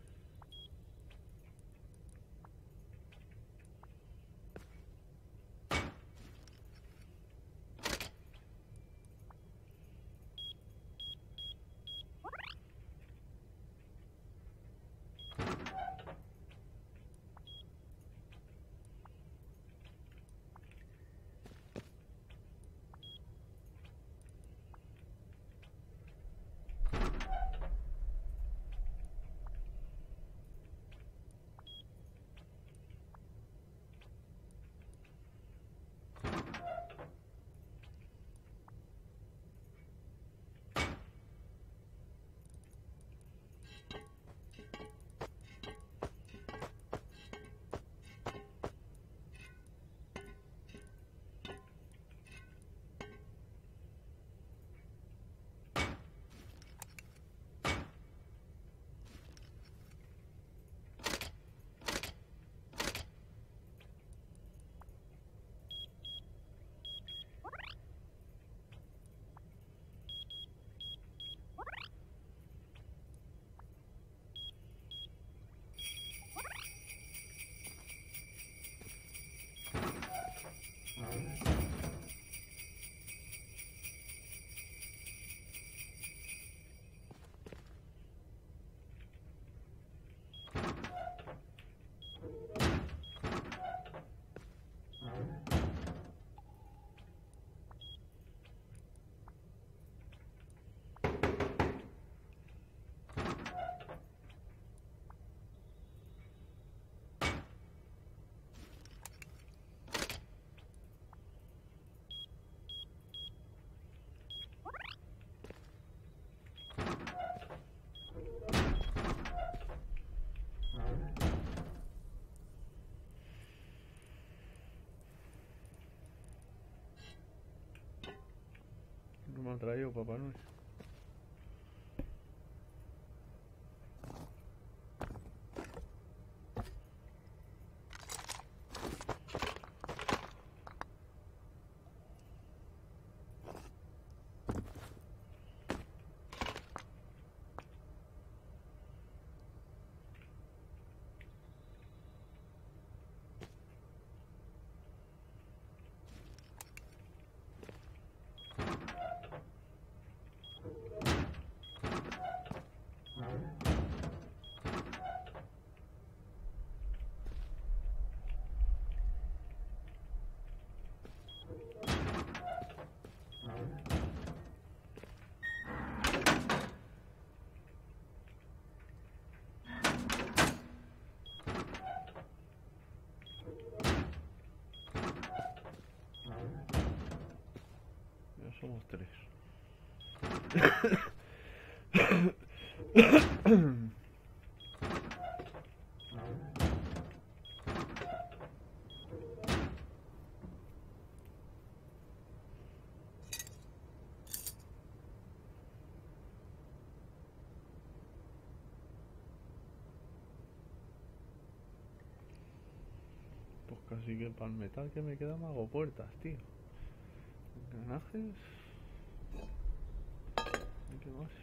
No me ha traído Papá Noel. Ya somos tres. Pues casi que para el metal que me queda me hago puertas, tío. Engranajes. ¿Y qué más?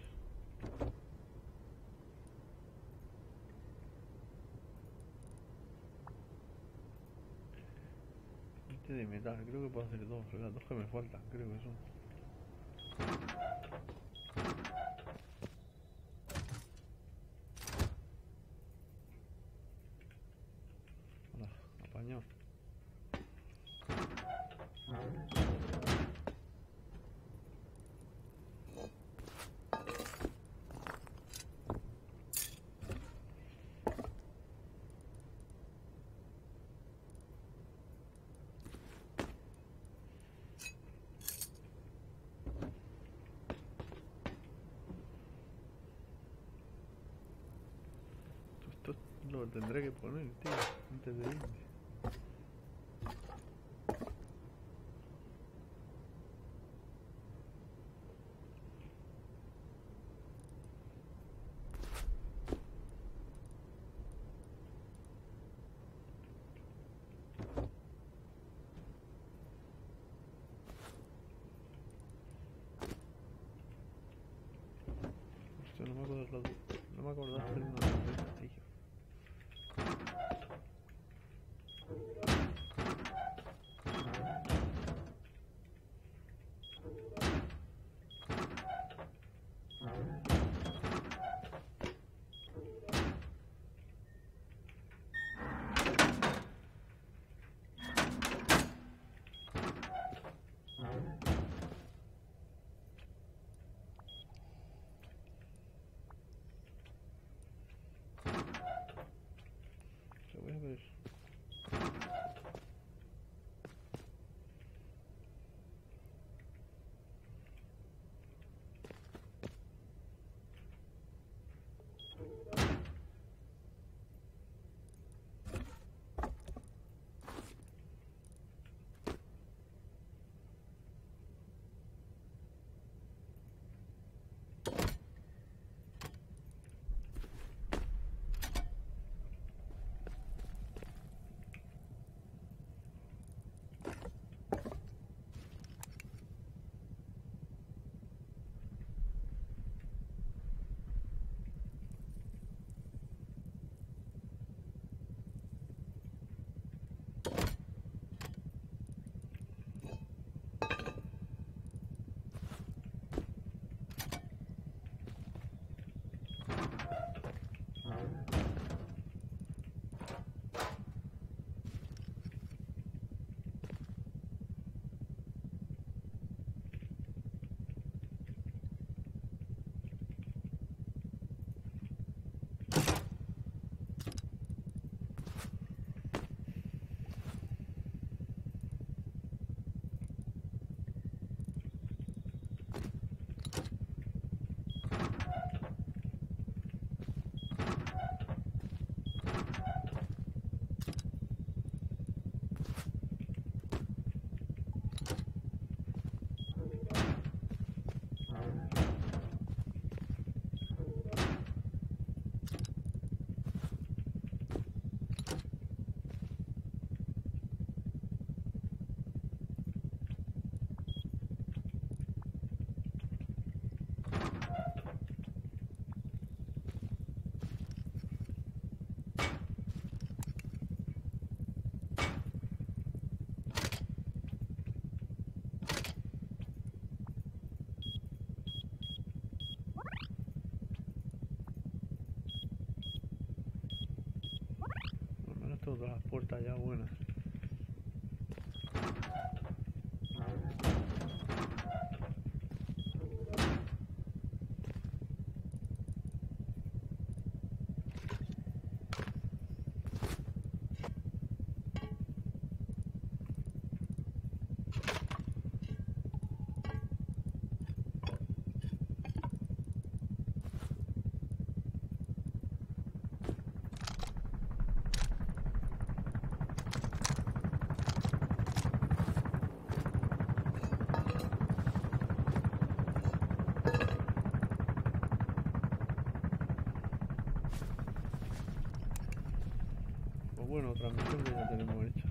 Este de metal, creo que puedo hacer dos. Las dos que me faltan, creo que son. Hola, apañado. Esto lo tendré que poner, tío, antes de irme. Hostia, no me acuerdo todas las puertas ya buenas. Bueno, otra misión que ya tenemos hecha.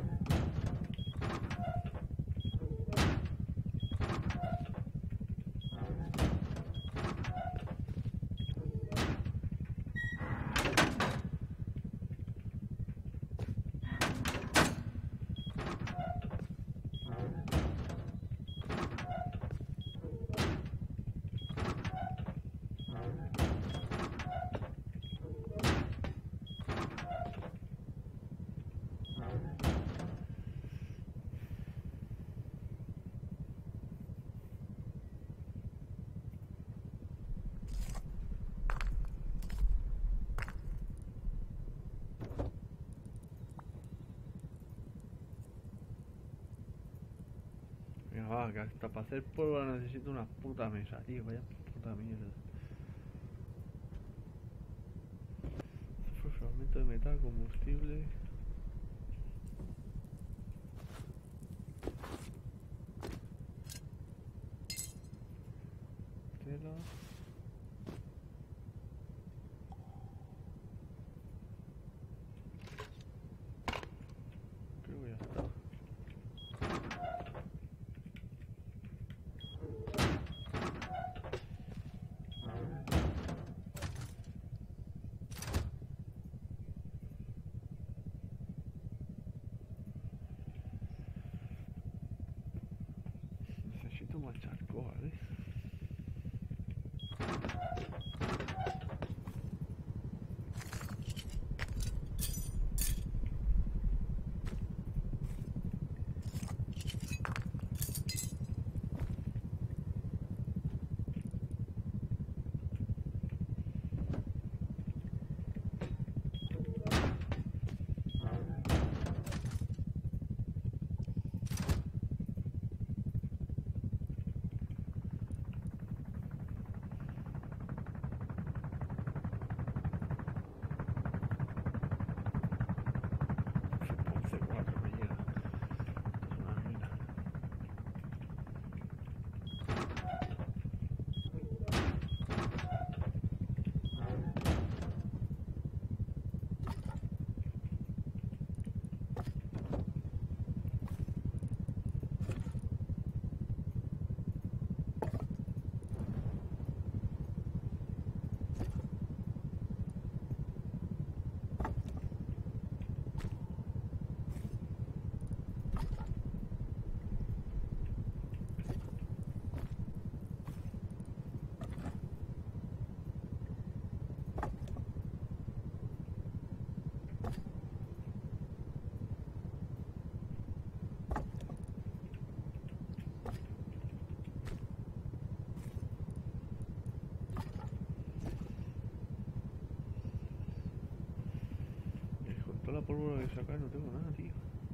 Venga, va, que hasta para hacer prueba necesito una puta mesa, tío. Vaya puta mierda. Fragmento de metal, combustible. Tela. Creo que ya está. Necesito más charco, ¿vale? Toda la pólvora que sacar no tengo nada, tío.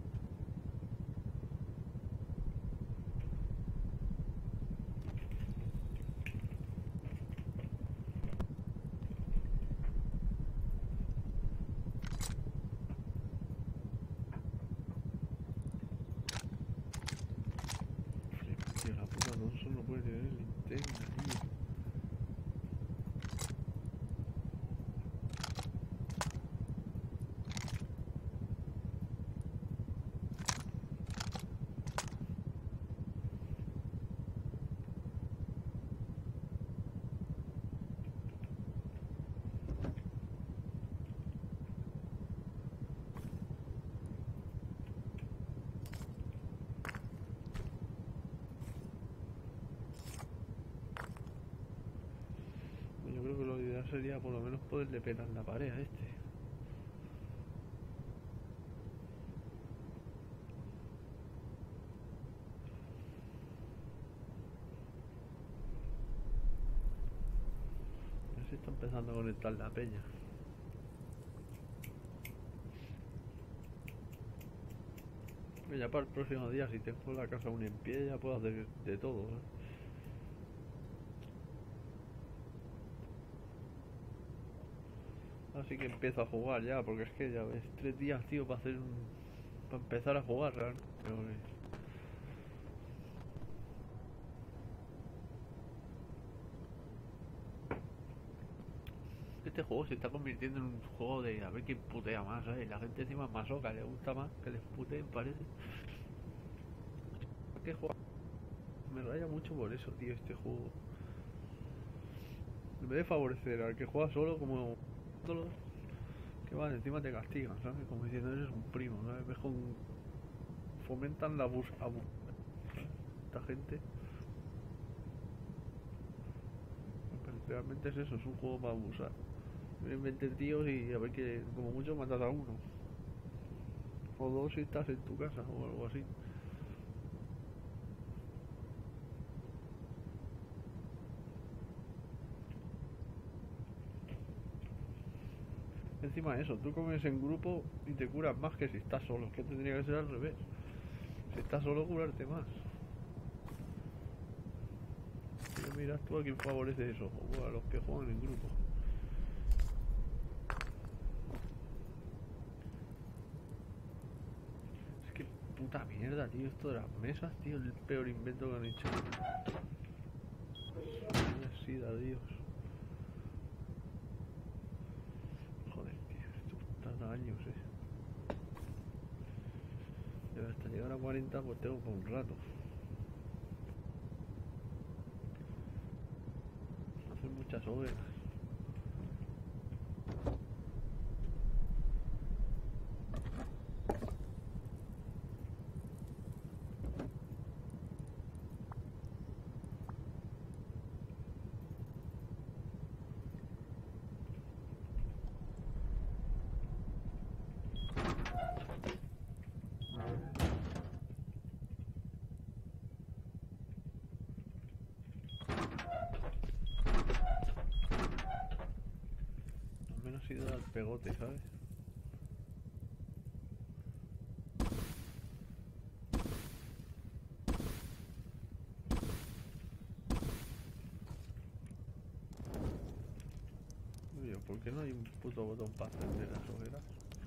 Tío, la puta Thompson no puede tener linterna, tío. Yo creo que lo ideal sería por lo menos poderle pegar la pared a este. está empezando a conectar la peña. Y ya para el próximo día, si tengo la casa aún en pie, ya puedo hacer de todo, ¿eh? Así que empiezo a jugar ya, porque es que ya ves, 3 días, tío, para hacer para empezar a jugar realmente. Este juego se está convirtiendo en un juego de a ver quién putea más, ¿sabes? La gente encima es masoca, le gusta más que les puteen, parece. ¿Qué juego? Me raya mucho por eso, tío, este juego. En vez de favorecer al que juega solo, como que van, encima te castigan, ¿sabes? Como diciendo, eres un primo, ¿sabes? Ves con... fomentan la esta gente. Pero realmente es eso, es un juego para abusar. 20 tíos y a ver que como mucho matas a uno. O dos si estás en tu casa o algo así. Encima de eso, tú comes en grupo y te curas más que si estás solo. Es que tendría que ser al revés. Si estás solo, curarte más. Pero miras tú a quién favorece eso. O a los que juegan en grupo. Es que puta mierda, tío. Esto de las mesas, tío. El peor invento que han hecho. Sida, Dios. Joder, tío. Esto tarda años, Pero hasta llegar a 40 pues tengo por un rato. Hacer muchas horas. Al menos he ido al pegote, ¿sabes? Oye, ¿por qué no hay un puto botón para encender las hogueras?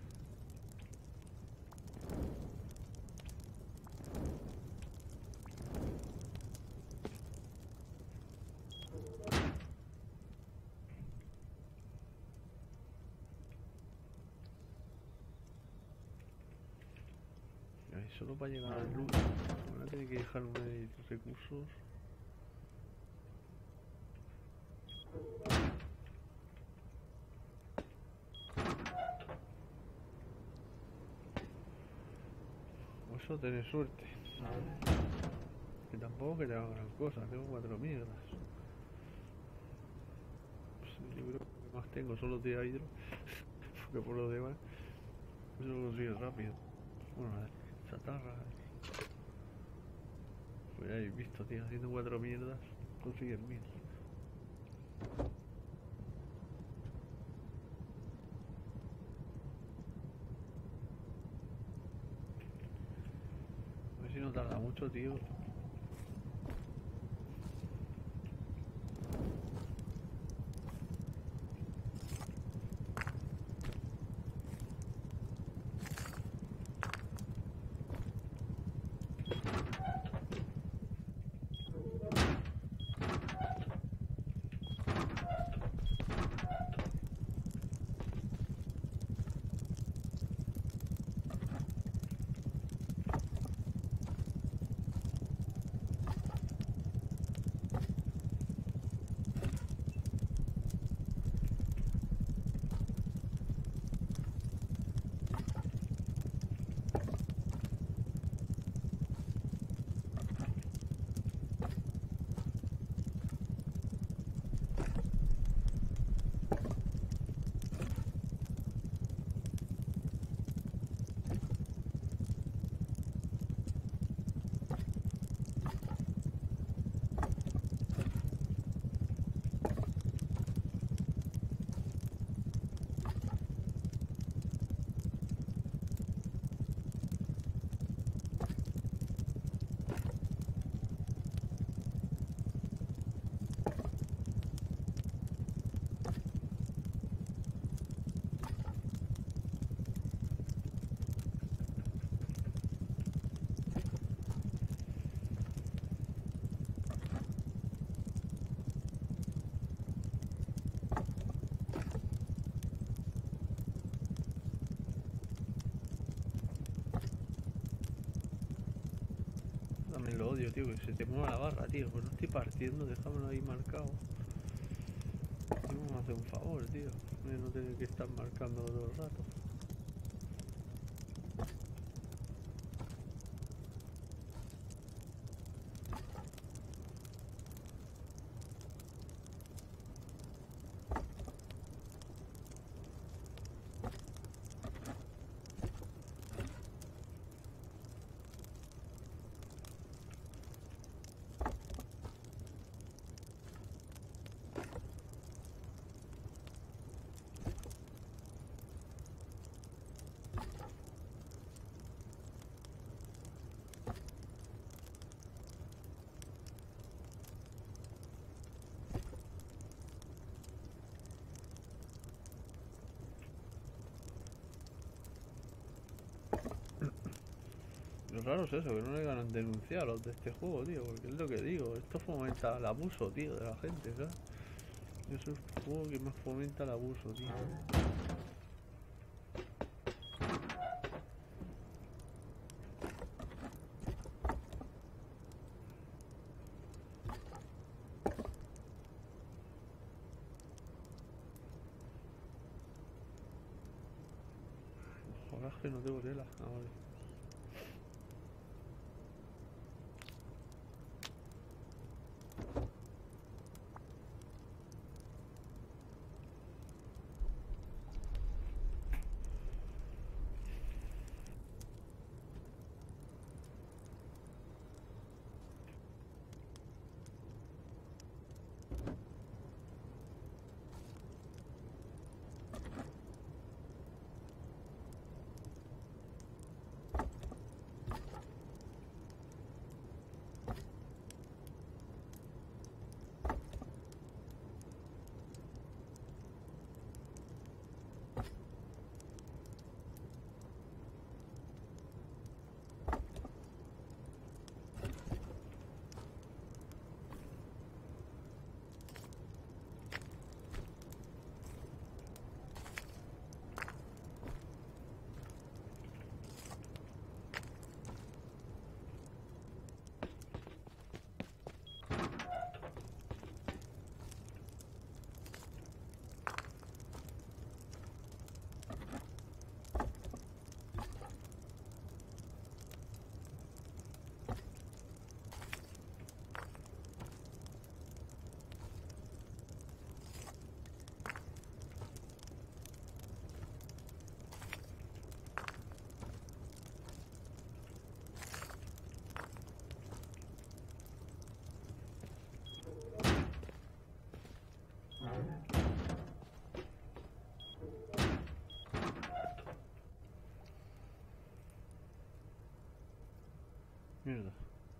Ay, solo para llegar al luz. Van a tener que dejar uno de recursos. O eso tener suerte. Que tampoco que te haga gran cosa, tengo 4 mierdas. Pues el libro que más tengo solo tira hidro. Porque por lo demás, eso lo consigue rápido. Bueno, la chatarra. Pues ya habéis visto, tío, haciendo 4 mierdas, consigues 1000. A ver si no tarda mucho, tío. también lo odio, tío, que se te mueva la barra, tío. Pues no estoy partiendo, déjamelo ahí marcado. Vamos a hacer un favor, tío, de no tener que estar marcando todo el rato. Lo raro es eso, que no le ganan denunciar a los de este juego, tío, porque es lo que digo, esto fomenta el abuso, tío, de la gente, ¿sabes? Es un juego que más fomenta el abuso, tío. Joder, es que no tengo tela. Ah, vale. Mierda.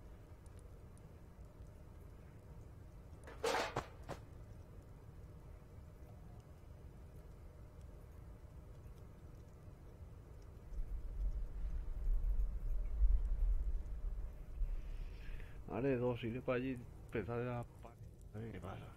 Haré dos, iré para allí, empezaré a ver qué pasa.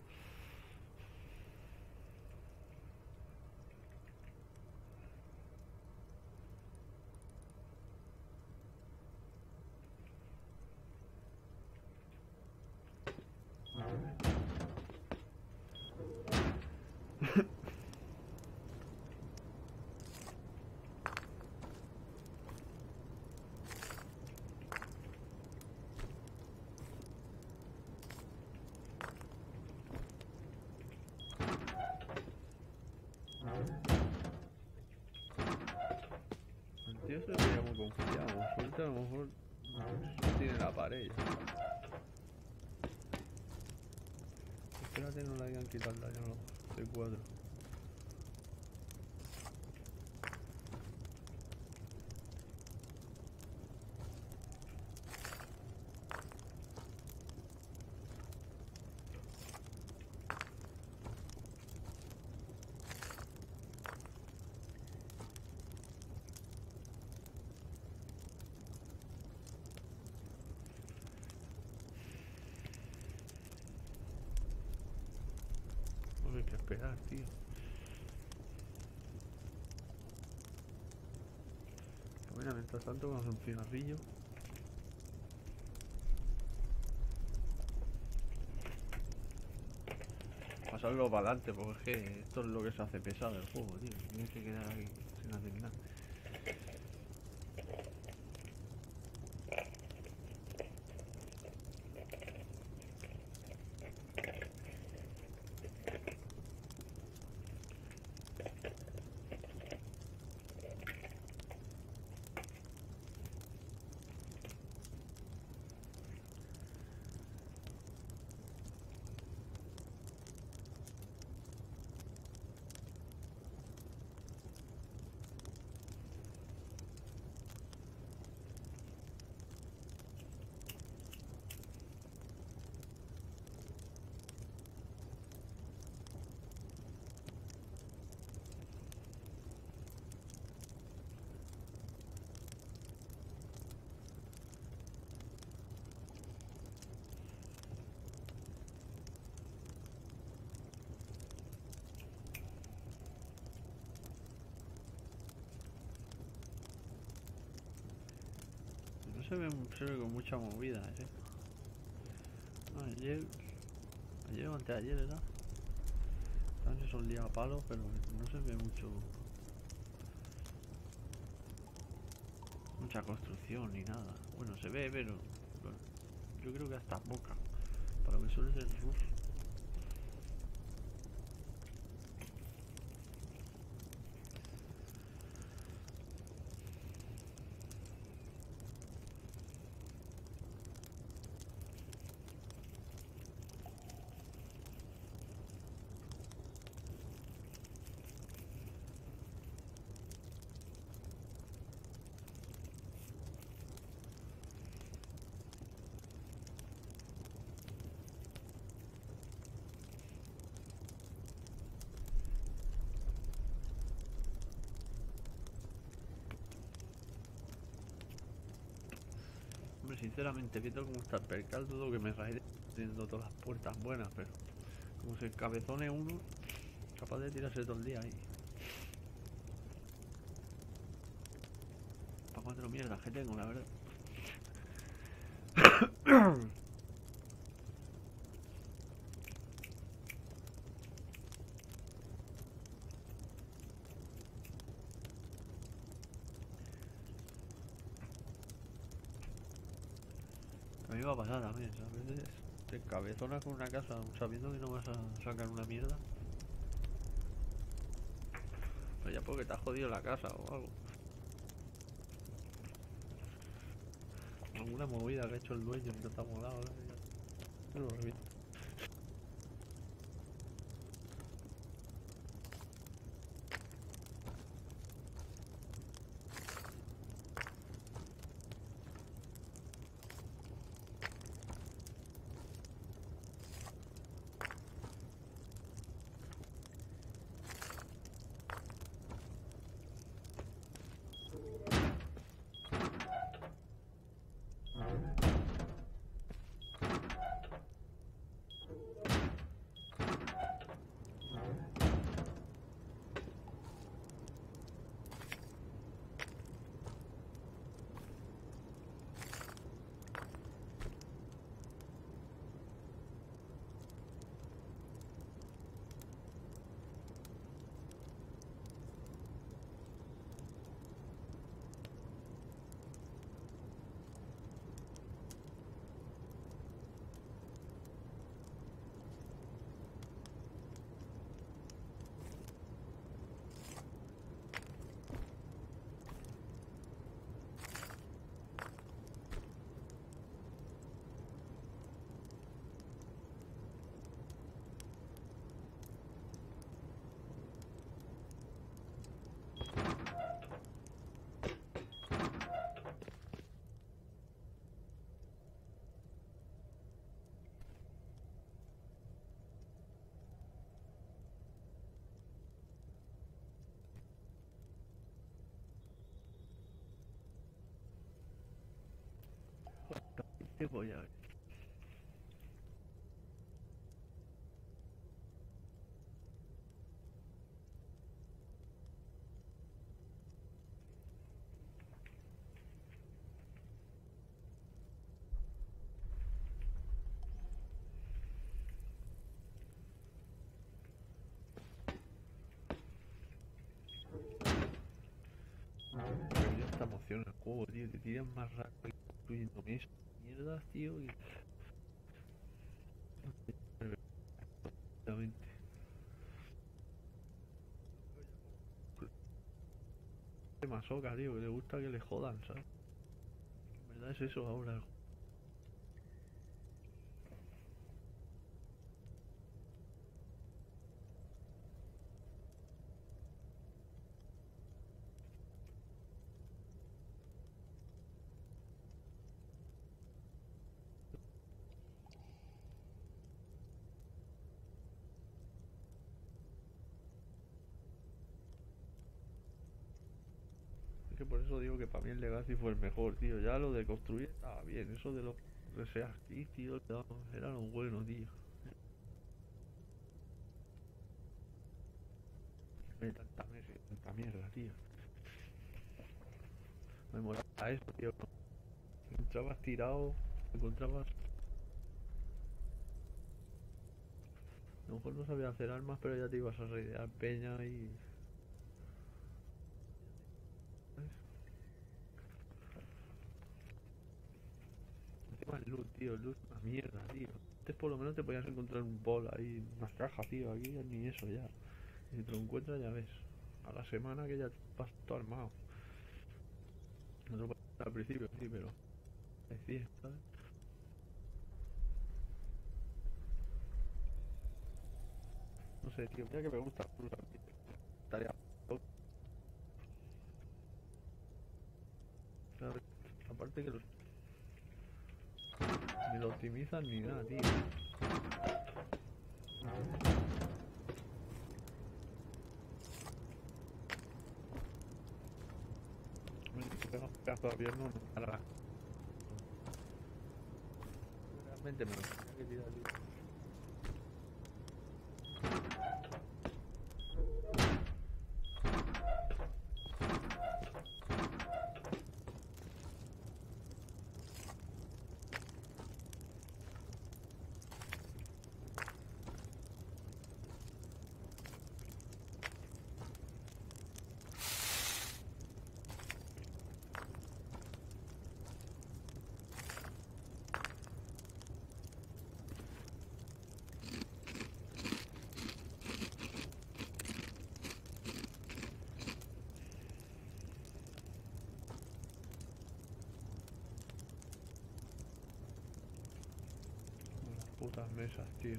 El tío se veía muy confiado, suerte a lo mejor no tiene la pared ya. Espérate, no la hayan quitado el daño a los C4. No hay que esperar, tío. Bueno, mientras tanto vamos a hacer un cigarrillo. pasarlo para adelante, porque es que esto es lo que se hace pesado el juego, tío. Tienes que quedar aquí sin hacer nada. No se ve con mucha movida, ¿eh? No, ayer o anteayer era. También se solía a palos, pero no se ve mucha construcción ni nada. Bueno, se ve, pero bueno, yo creo que hasta poca. Para lo que suele ser ruso. Hombre, sinceramente, viendo cómo está el percal, dudo que me raye teniendo todas las puertas buenas, pero como se cabezone uno, capaz de tirarse todo el día ahí. Para cuatro mierdas que tengo, la verdad. A mí va a pasar también, ¿sabes? A veces te cabezonas con una casa sabiendo que no vas a sacar una mierda. Pero ya porque te has jodido la casa o algo. Alguna movida que ha hecho el dueño que te ha molado, ¿no? Ya lo reviento. ¿Qué voy a ver? falta emoción el juego, tío. Te tiran más rato y construyendo mesas, mierdas, tío. Y... Exactamente. De masoca, tío, que le gusta que le jodan, ¿sabes? En verdad es eso ahora. Es que por eso digo que para mí el Legacy fue el mejor, tío. Ya lo de construir estaba bien. Eso de lo que sea aquí, tío, era lo bueno, tío. Hay tanta mierda, tío. Me molaba eso, tío. Entrabas tirado, encontrabas. A lo mejor no sabías hacer armas, pero ya te ibas a raidear peña y. ¿Sabes? Encima el loot, tío. El loot es una mierda, tío. Antes por lo menos te podías encontrar un bol ahí, unas cajas, tío. Aquí ya ni eso ya. Y si te lo encuentras, ya ves. A la semana que ya vas todo armado. No te lo puedes hacer al principio, sí, pero. Decir, ¿sabes? No sé, tío. Mira que me gusta. Tarea. Claro, aparte que ni lo optimizan ni nada, tío. Me pega un pedazo de avión, no me carga. Realmente me lo tenía que tirar, tío. Las putas mesas, tío.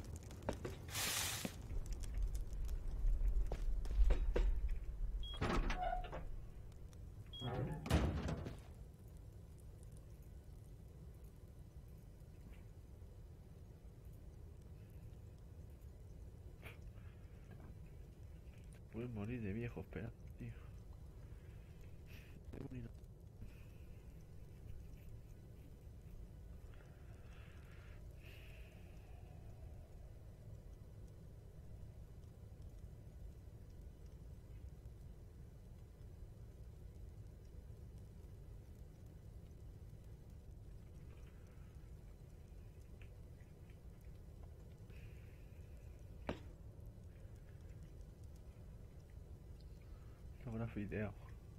Puedes morir de viejo esperando, tío. Qué bonito. Lo grafiteado.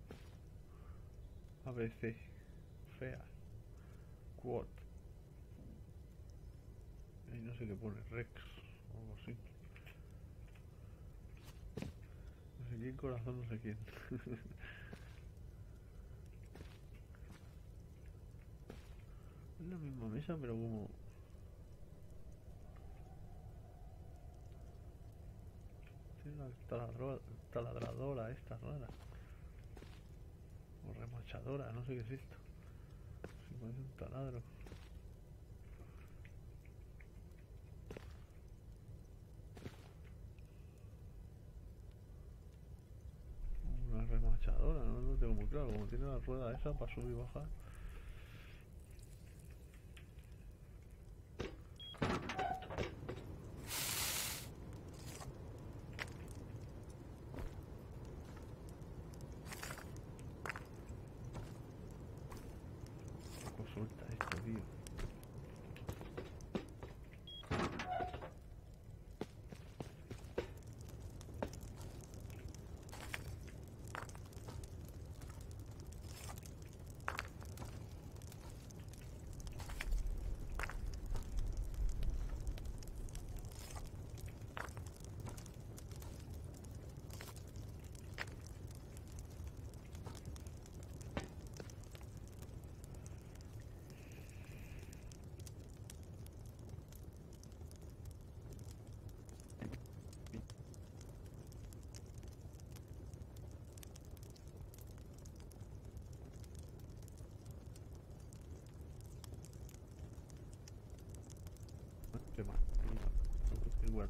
ABC. Fea. Quad. Ahí no sé qué pone. Rex. O algo así. No sé quién corazón, no sé quién. Es la misma mesa, pero como. Tiene una taladradora esta rara. O remachadora, no sé qué es esto. Si parece un taladro. Una remachadora, no lo tengo muy claro. Como tiene la rueda esa para subir y bajar. Pues suelta esto, tío. más. No, igual.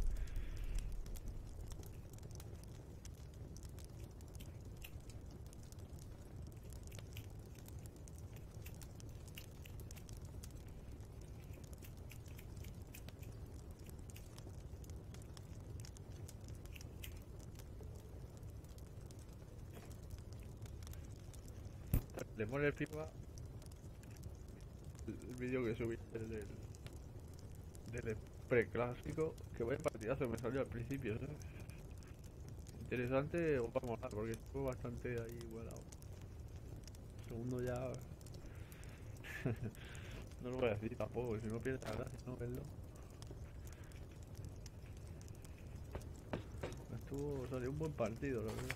Le pone el FIFA el vídeo que subí del preclásico, que vaya partidazo me salió al principio, ¿sabes? Interesante, os va a molar porque estuvo bastante ahí igualado. Segundo ya no lo voy a decir tampoco, si no pierde la gracia, no verlo. Salió un buen partido, la verdad.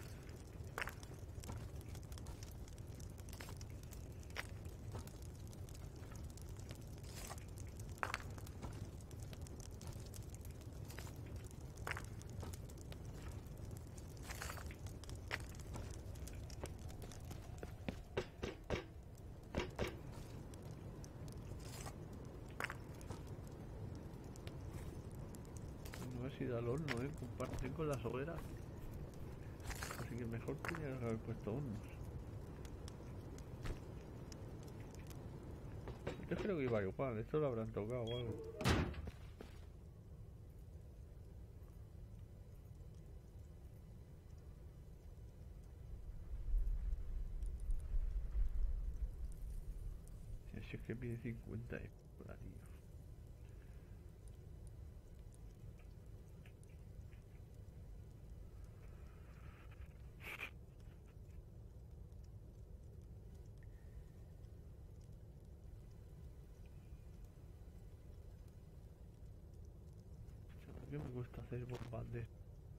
No he sido al horno, compartir con las hogueras. Así que mejor tenía que haber puesto hornos. Yo creo que iba igual, esto lo habrán tocado o algo. Si es que pide 50 por ahí. ¿Qué me gusta hacer bombas de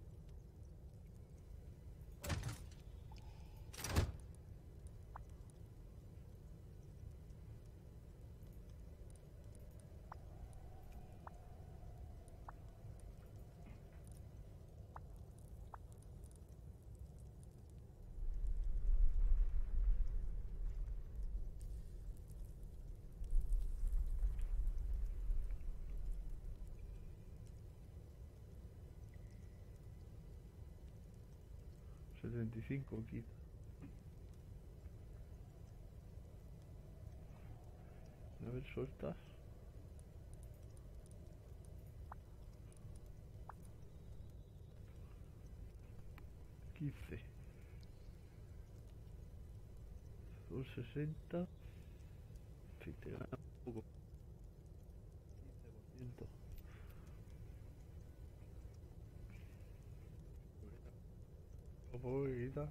75 kits? A ver, sueltas. 15. Son 60. Si te gana un poco. 15%. Un poco que quita.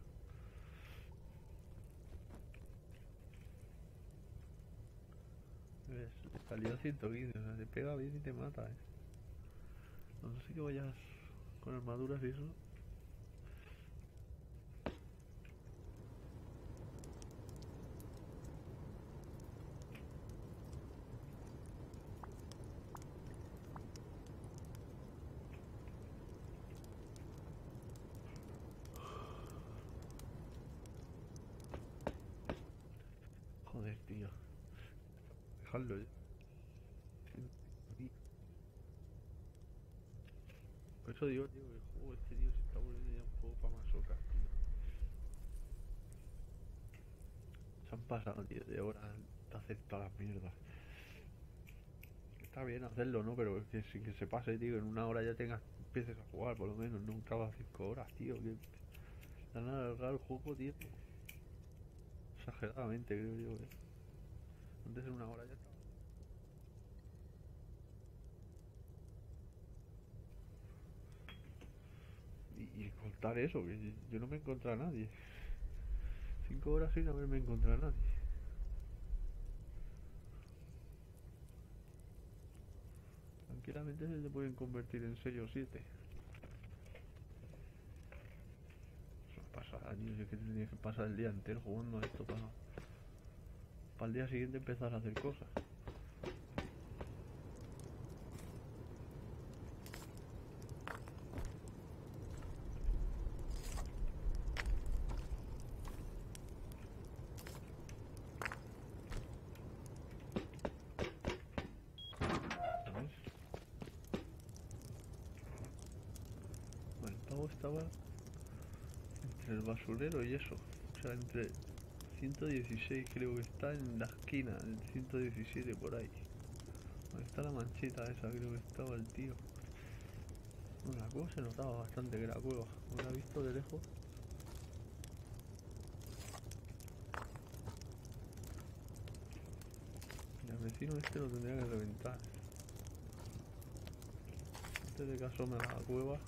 ¿Ves? Le salió 115, o sea, te pega bien y te mata, No sé que vayas con armaduras y eso. Joder, tío. Dejarlo ya. Por eso digo, tío, que el juego este, tío, se está volviendo ya un juego para masocas, tío. Se han pasado, tío, de horas de hacer todas las mierdas. Está bien hacerlo, ¿no? Pero que sin que se pase, tío, en una hora ya empieces a jugar, por lo menos, no cada 5 horas, tío. Que le han alargado el juego, tío. Exageradamente, creo yo, Antes en una hora ya estaba. Y contar eso, que yo no me encontré a nadie. 5 horas sin haberme encontrado a nadie. Tranquilamente se te pueden convertir en 6 o 7. Es una pasada, tío. Si es que tienes que pasar el día entero jugando a esto para el día siguiente empezar a hacer cosas. ¿Sabes? estaba entre el basurero y eso. O sea, entre 116 creo que está en la esquina, el 117 por ahí. Ahí está la manchita esa, creo que estaba el tío. Bueno, la cueva se notaba bastante que era cueva. Me la he visto de lejos. Y al vecino este lo tendría que reventar. Antes de que asome a la cueva.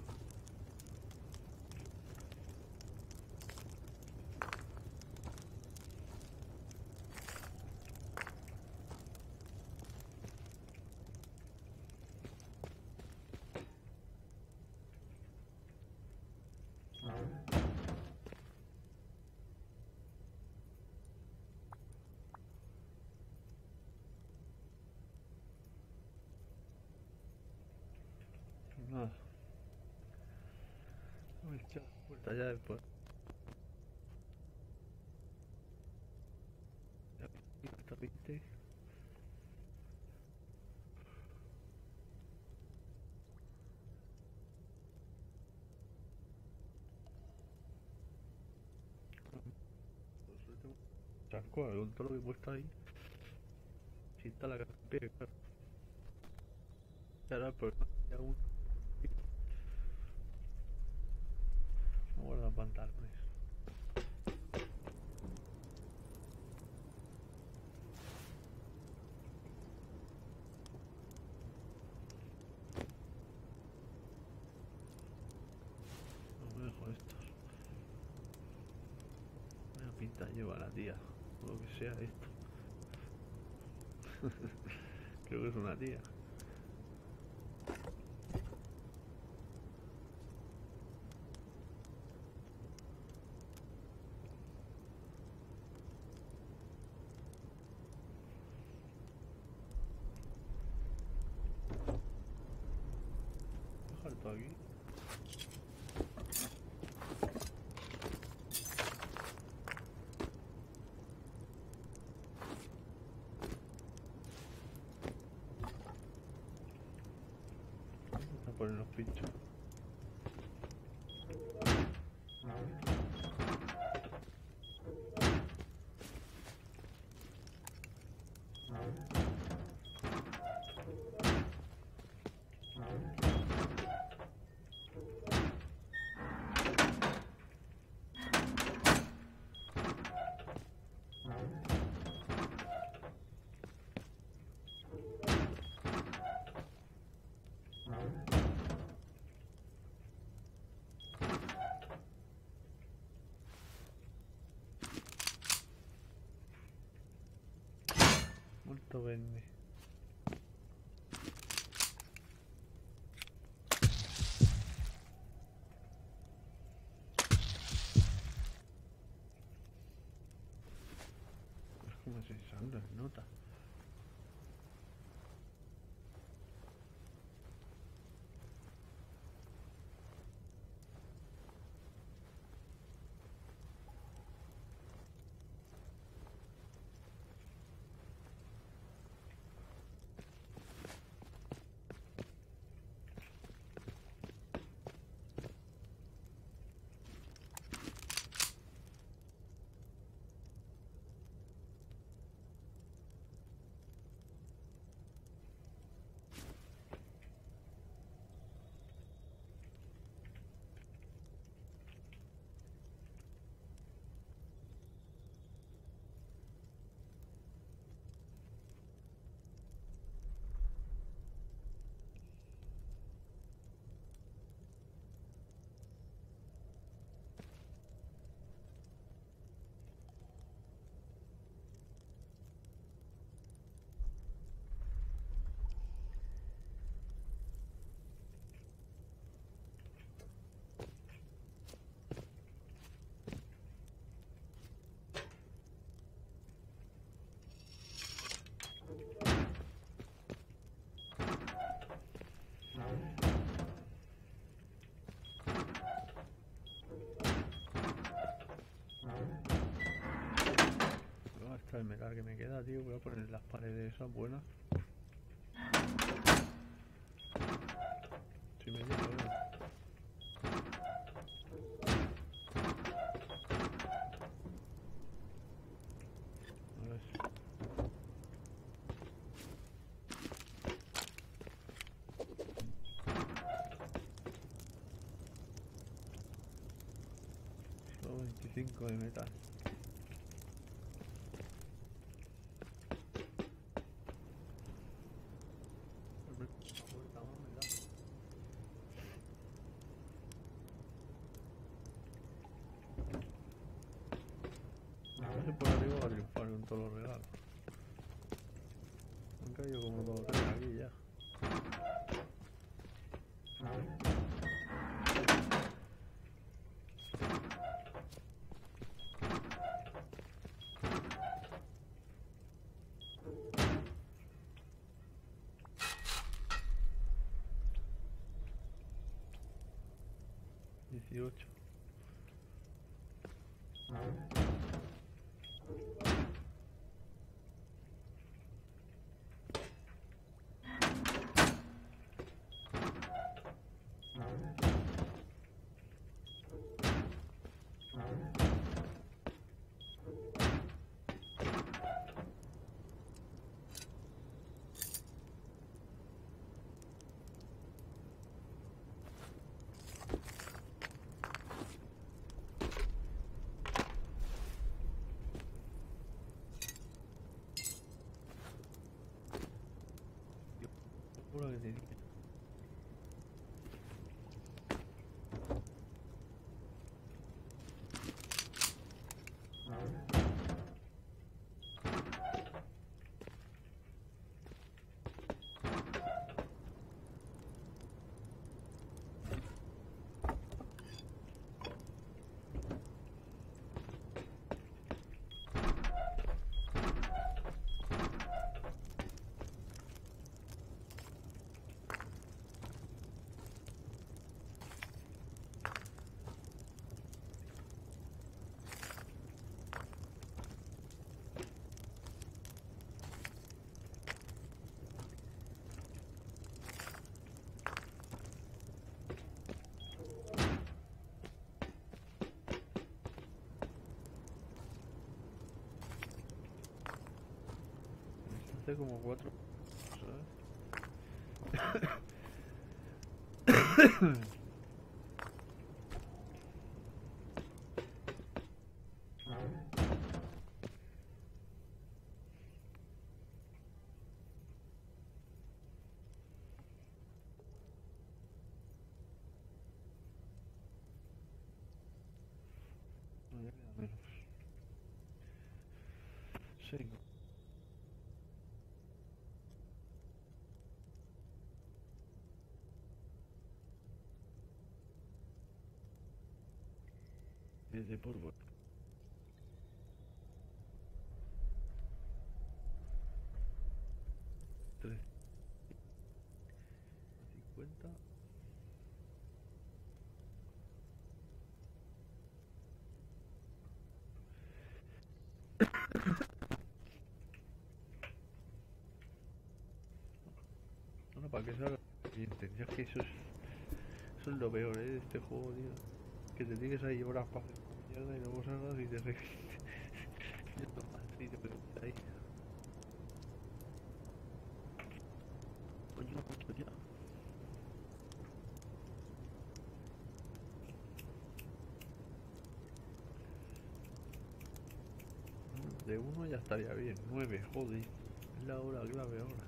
Nada. Voy a echar la puerta ya después. Ya está 20. Chasco, con todo lo que he puesto ahí. Si está la carpeta, claro. Ahora, pues, ya un. No guarda pantalones. No me dejo estos. Vaya pinta lleva la tía. O lo que sea esto. Creo que es una tía. Dejar esto aquí. Vamos a poner los pinchos. Molto bene. Es como si sangre, nota. Hasta el metal que me queda, tío. Voy a poner las paredes esas buenas. Si me llevo, A ver. Solo 25 de metal. No sé por arriba va a triunfar con todos los regalos. Han caído como 2 o 3 aquí ya. $18. Seguro que sí. Hace como 4, ¿sabes? No, ya queda menos. 6. Desde polvo. 3. 50. Bueno, para que salga bien, tendrías que eso es lo peor, de este juego, tío. Que te tienes ahí horas para hacer mierda y luego salgas y te re... y esto más, y te preguntas ahí. Coño, ¿cuánto ya? De 1 ya estaría bien. 9, joder. Es la hora clave ahora.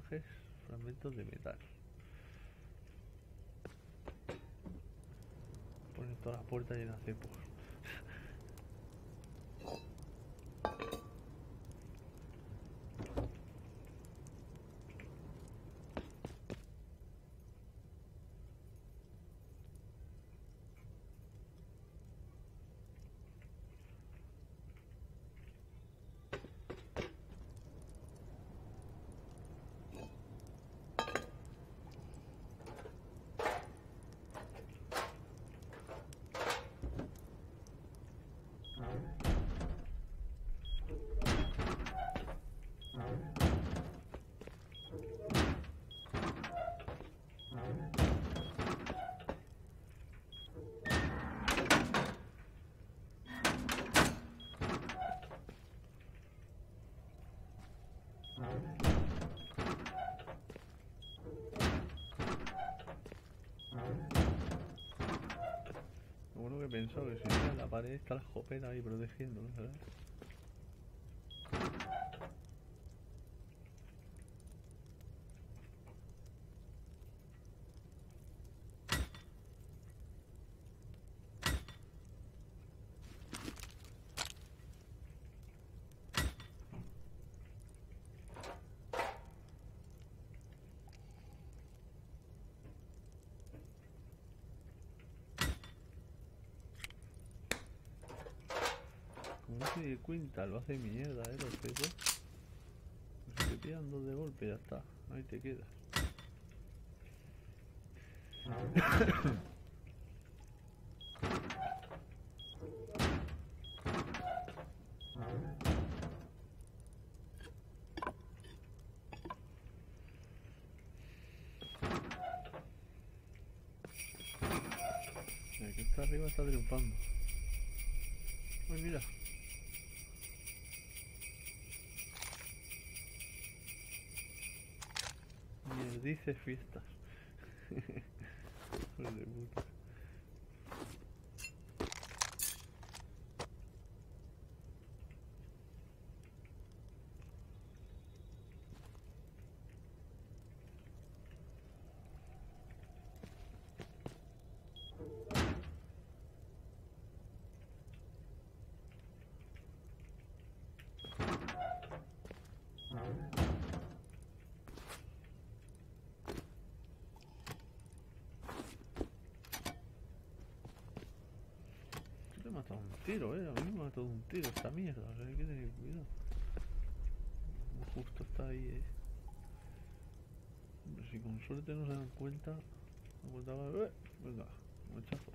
engranajes, fragmentos de metal. Ponen toda la puerta llena de cepos. Lo bueno que he pensado que si mira en la pared está la escopeta ahí protegiendo, ¿sabes? Como no se di cuenta, lo hace mierda, los cepos. Si te pillan dos de golpe, ya está. Ahí te quedas. El que está arriba está triunfando. Ay, mira. Dice fiestas. Hijo de puta. Te he matado un tiro, a mí me ha matado un tiro esta mierda, o sea, hay que tener cuidado. Justo está ahí, Hombre, si con suerte no se dan cuenta, venga, mochazo.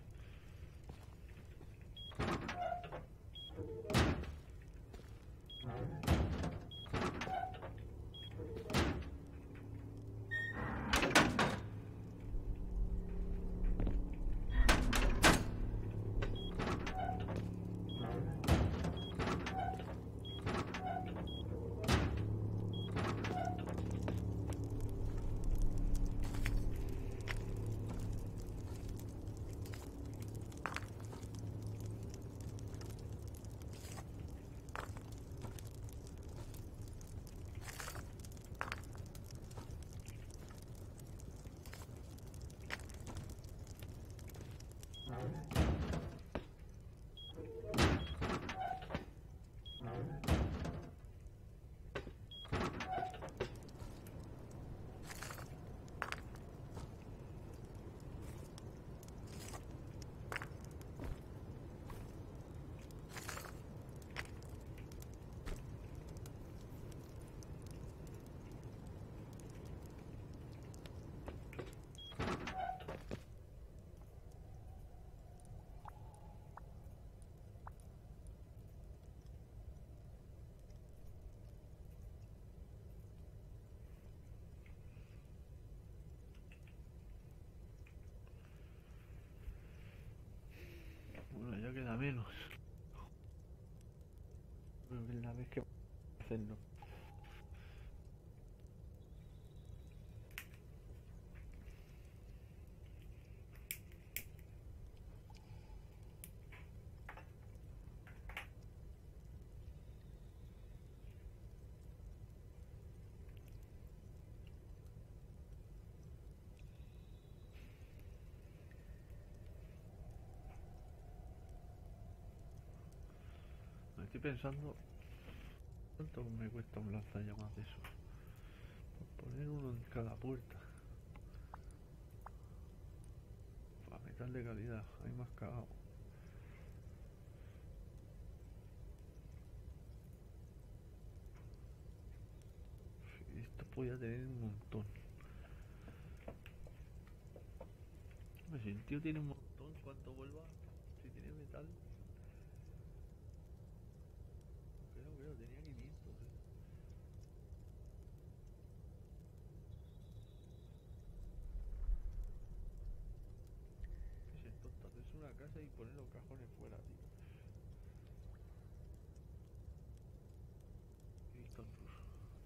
Bueno, ya queda menos. Creo que es la vez que hacerlo. estoy pensando cuánto me cuesta un lanzallamas de eso. Por poner uno en cada puerta. Para metal de calidad, hay más cagado. Esto podía tener un montón. Si el tío tiene un montón, cuánto vuelva, si tiene metal. Creo, tenía 500. ¿Qué es esto? Haces una casa y poner los cajones fuera, tío. He visto en ruso.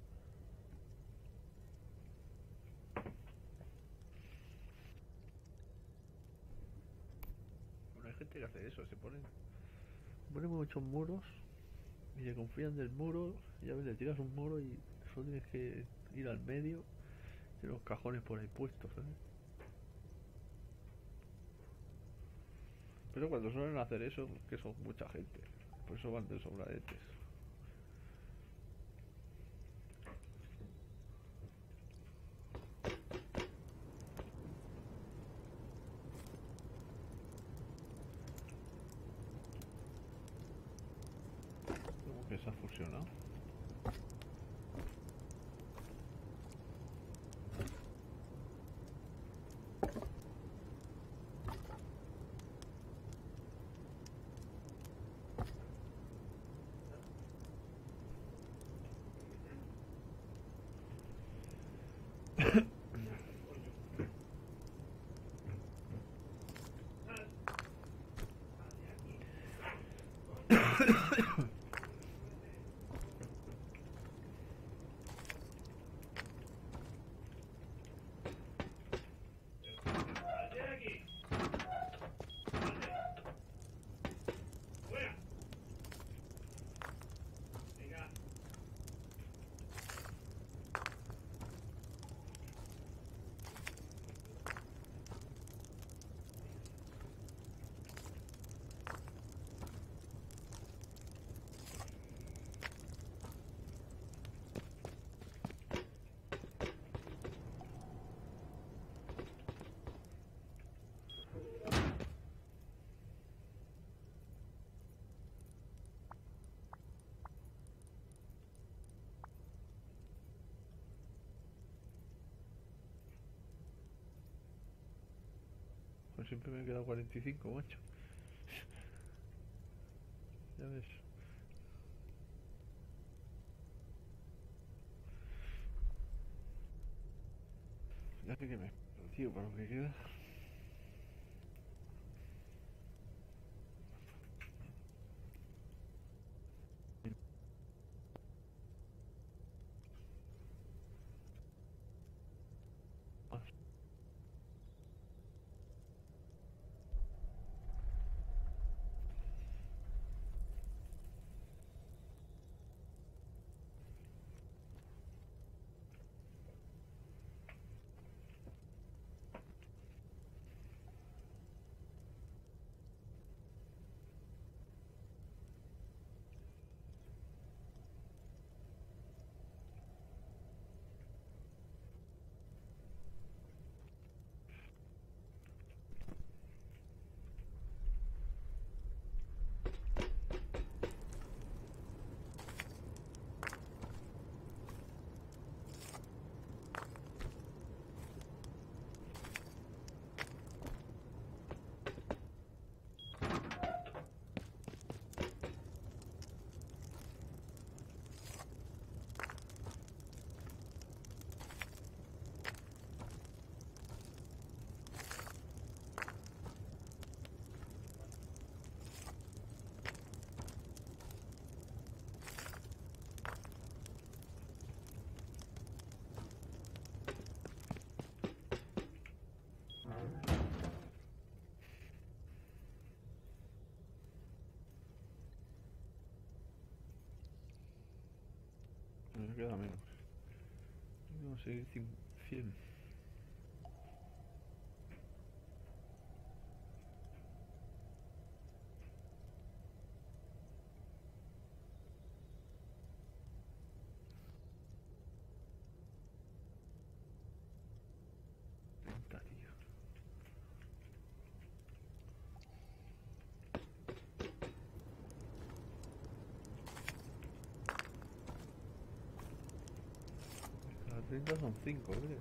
Bueno, hay gente que hace eso, se ponen muchos muros y se confían del muro, y a veces le tiras un muro y solo tienes que ir al medio y los cajones por ahí puestos, ¿sabes? Pero cuando suelen hacer eso, que son mucha gente, por eso van de sobradetes. Como que se ha fusionado. Pues siempre me he quedado 45, macho. Ya ves. Ya sé que me espero, tío, para lo que queda. Me queda menos. Tengo que seguir 100. 30 son 5, creo.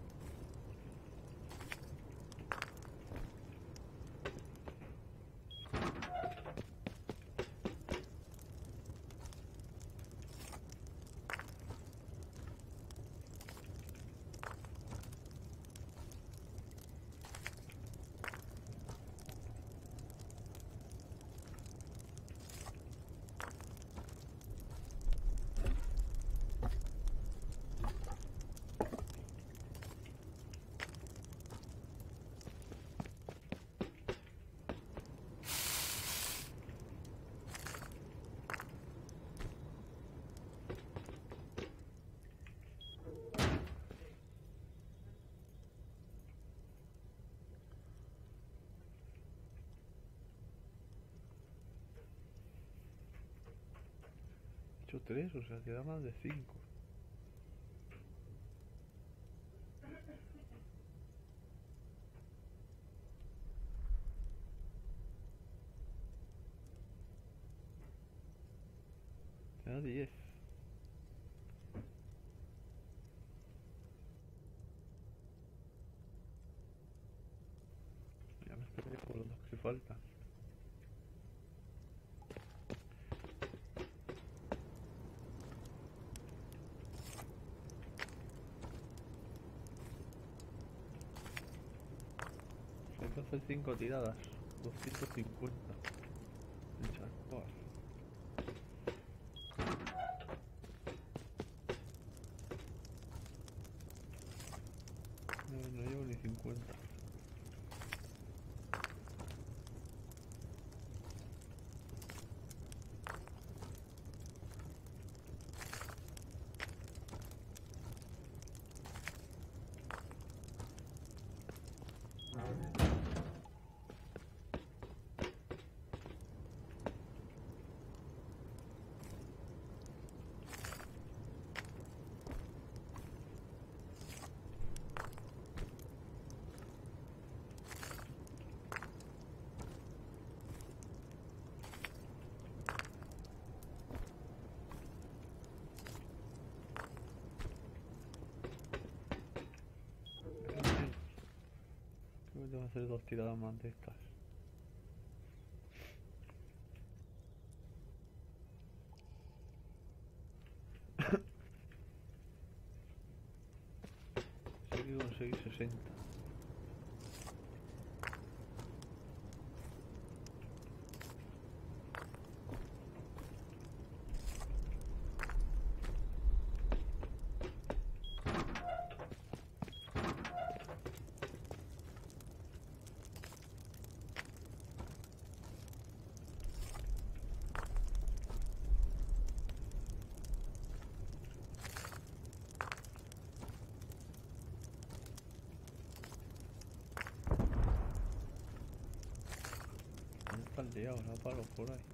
He hecho 3, o sea, queda más de 5. Queda 10. Ya me estoy por los dos que faltan. Hay que hacer 5 tiradas. 250. El charcoal. No llevo ni 50. Creo que tengo que hacer 2 tiradas más de estas. Sé que conseguí 60. ¿Dónde está el día ahora? Palo por ahí.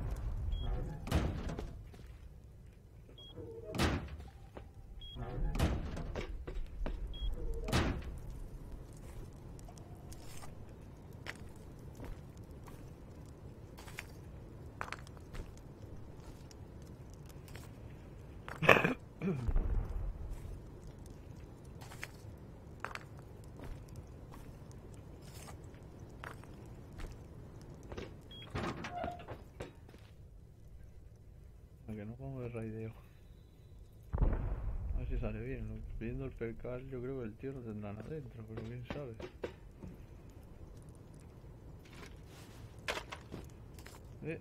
A que no como de raideo. A ver si sale bien. Viendo el percal, yo creo que el tío lo tendrán adentro, pero quién sabe. Eh.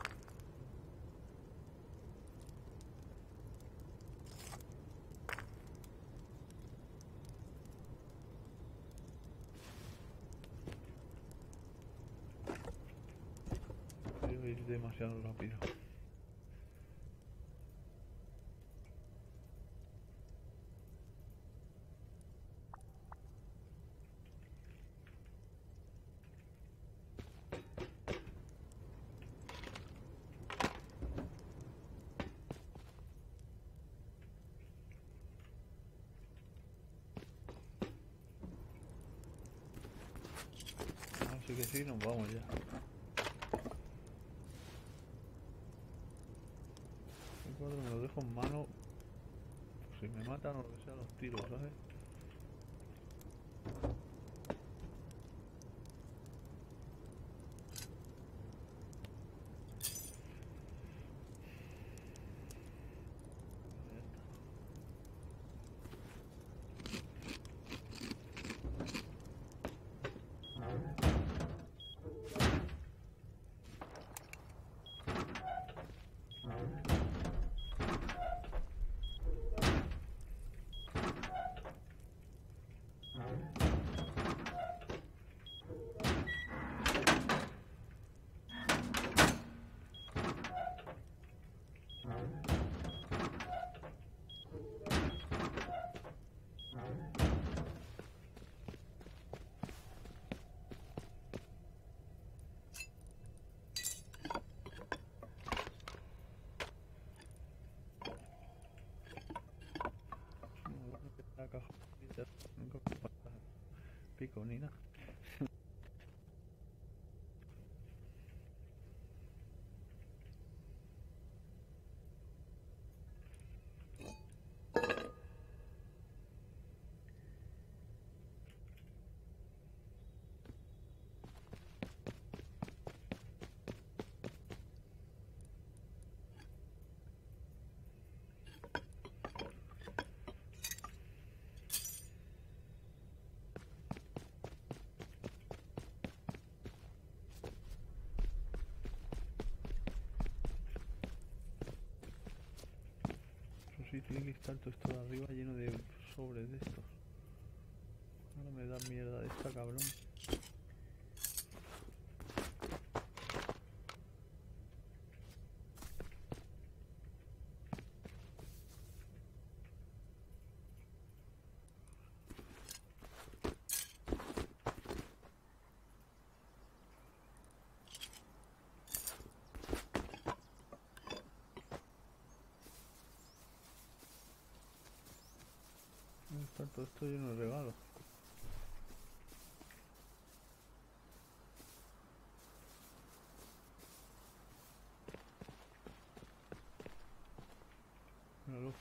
Quiero ir demasiado rápido. Así que sí, nos vamos ya. El cuadro me lo dejo en mano. si me matan o lo que sea los tiros, ¿sabes? Bueno, que la caja nunca me pasa pico ni nada. Eso sí, tiene que estar todo esto de arriba lleno de sobres de estos. Ahora me da mierda de esta, cabrón. Está todo esto lleno de regalos. Míralo.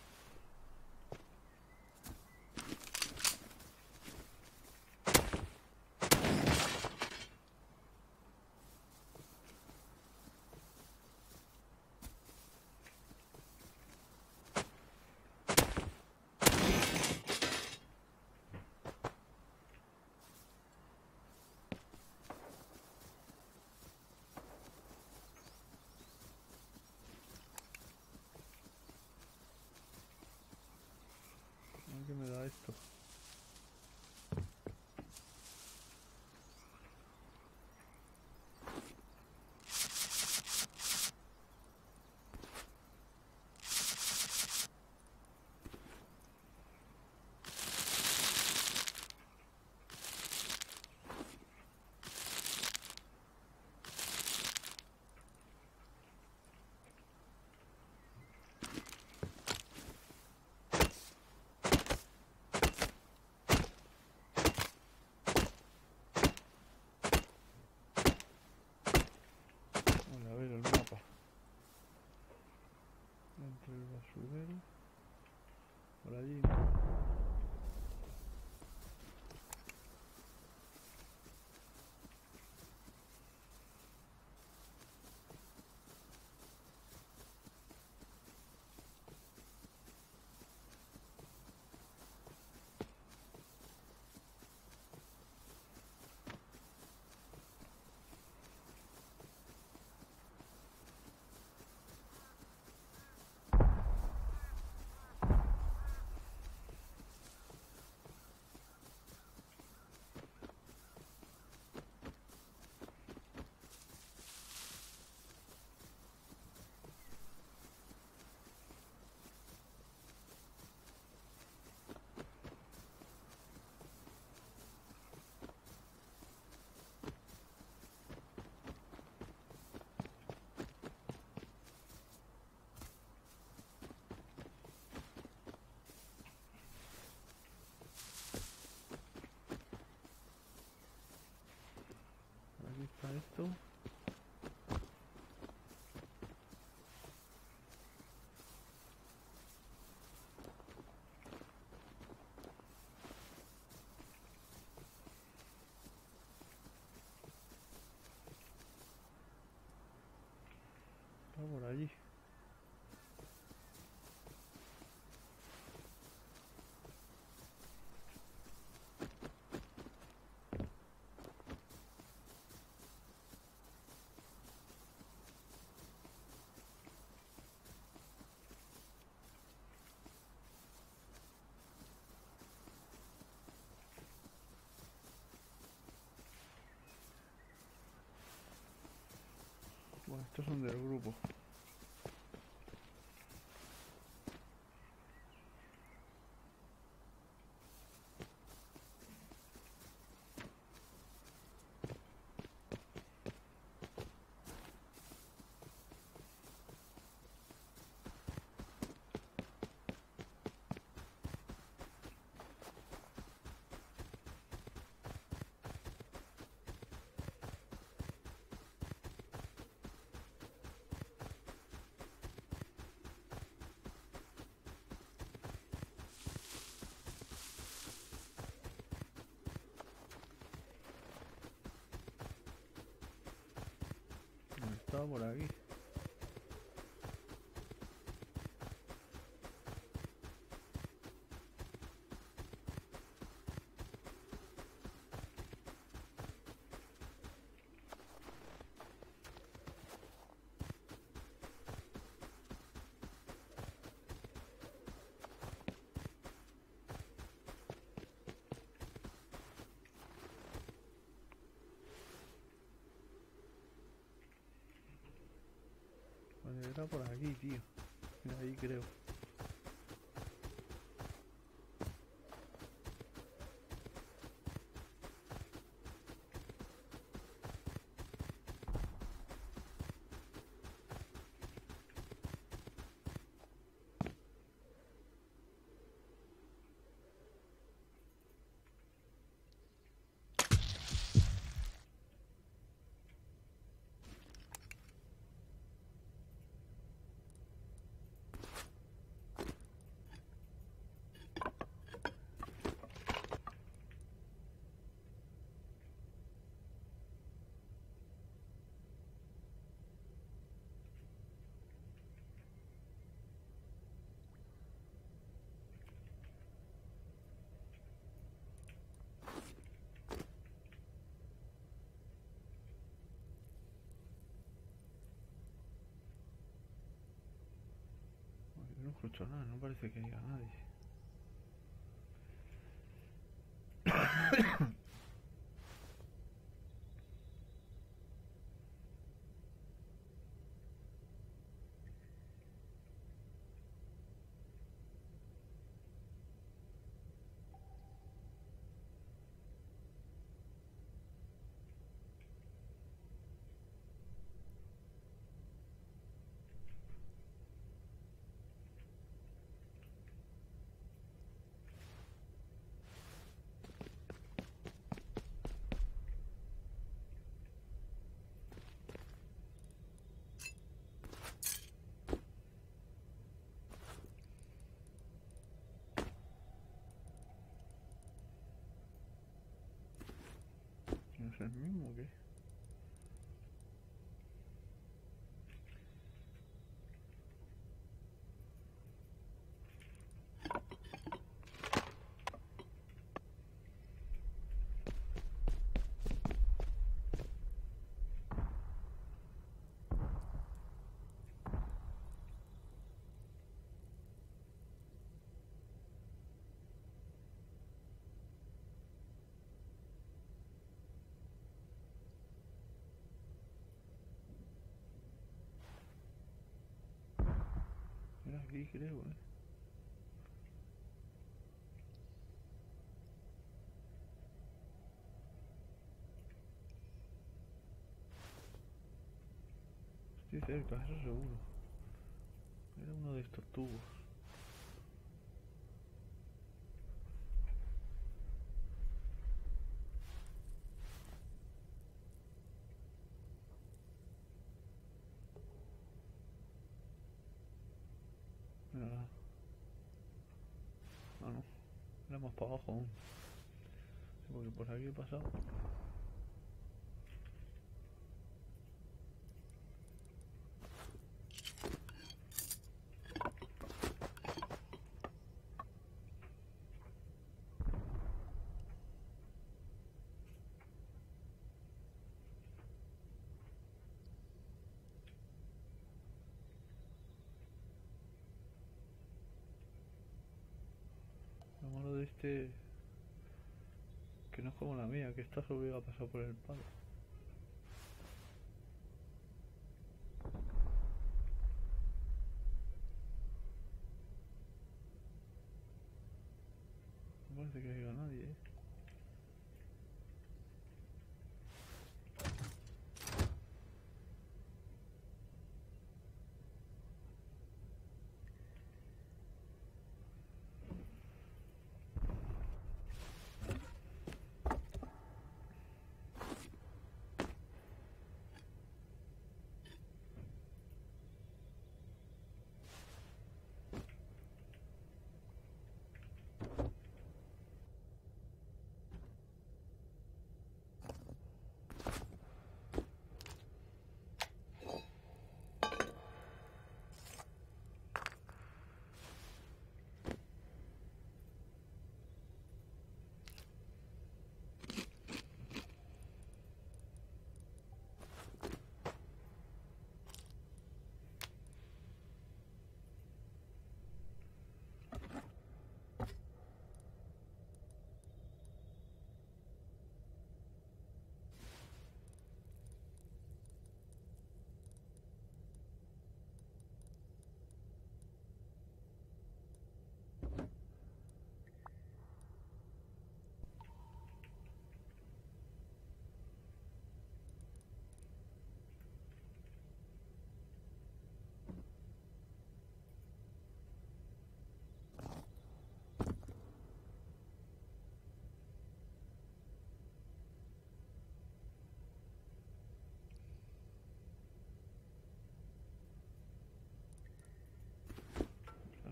Estos son del grupo. Estaba por aquí. Pues era por aquí, tío. Mira, ahí creo. No escucho nada, no parece que haya nadie. ¿No es el mismo o qué? Era aquí creo, Estoy cerca, eso seguro. Era uno de estos tubos. Mira, ah no, era más para abajo aún. Sí, porque por aquí he pasado. Lo malo de este, que no es como la mía, que esta se hubiera pasado por el palo.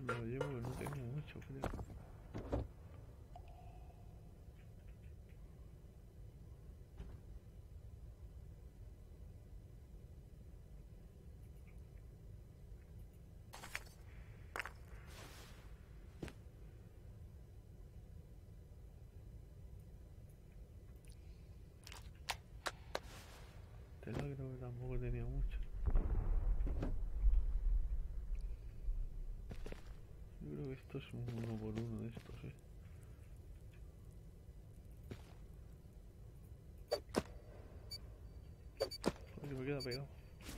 Me lo llevo, no tengo mucho, creo. Tela creo que tampoco tenía mucho. Yo creo que esto es un 1 por 1 de estos, Joder, me queda pegado.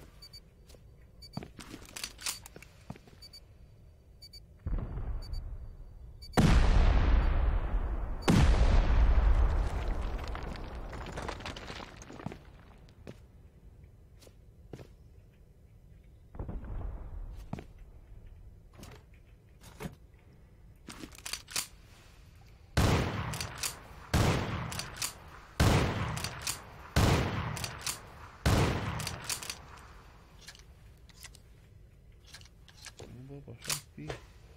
No puedo pasar, tío.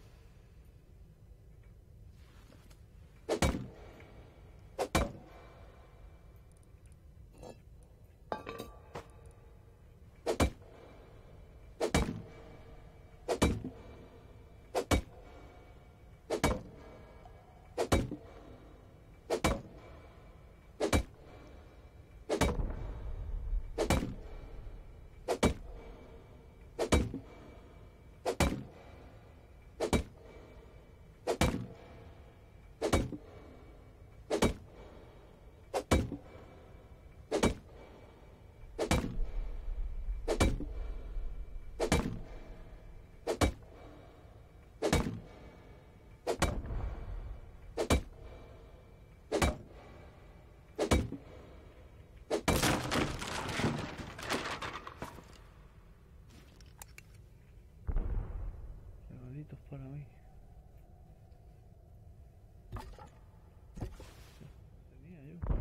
Regalitos para mí. Tenía yo.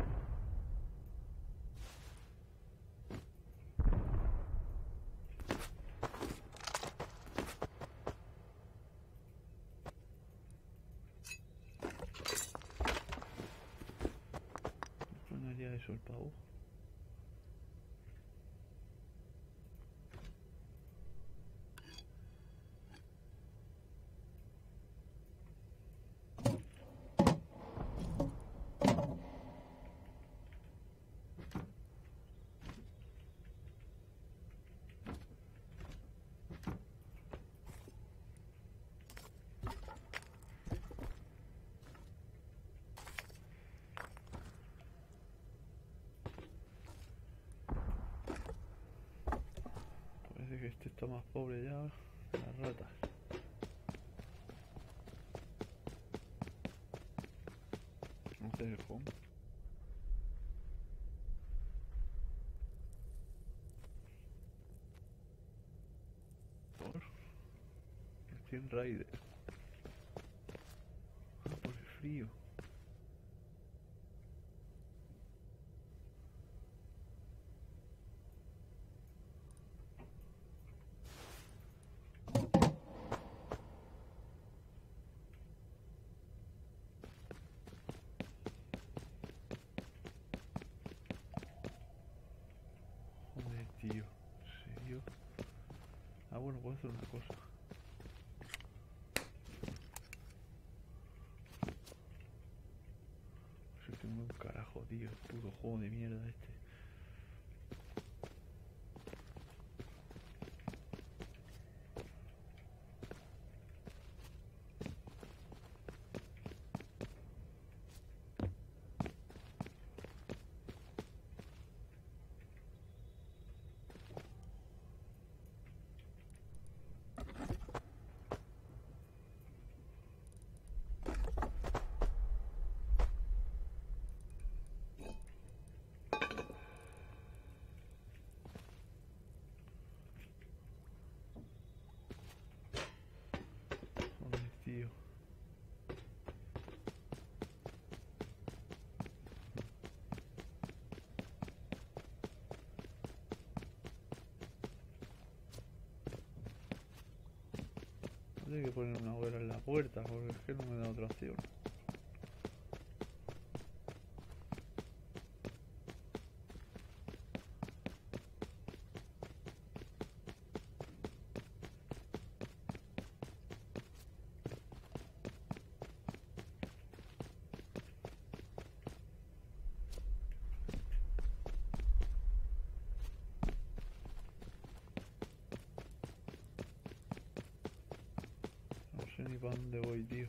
No haría eso el pavo. Parece que este está más pobre ya. Las ratas. Vamos a hacer el home. Por el Team Raider. Ah, por el frío. Joder, tío. ¿En serio? Ah, bueno, puedo hacer una cosa. Si tengo un carajo, tío. Puto juego de mierda este. Hay que poner una hoguera en la puerta porque es que no me da otra opción. No sé ni para dónde voy, tío.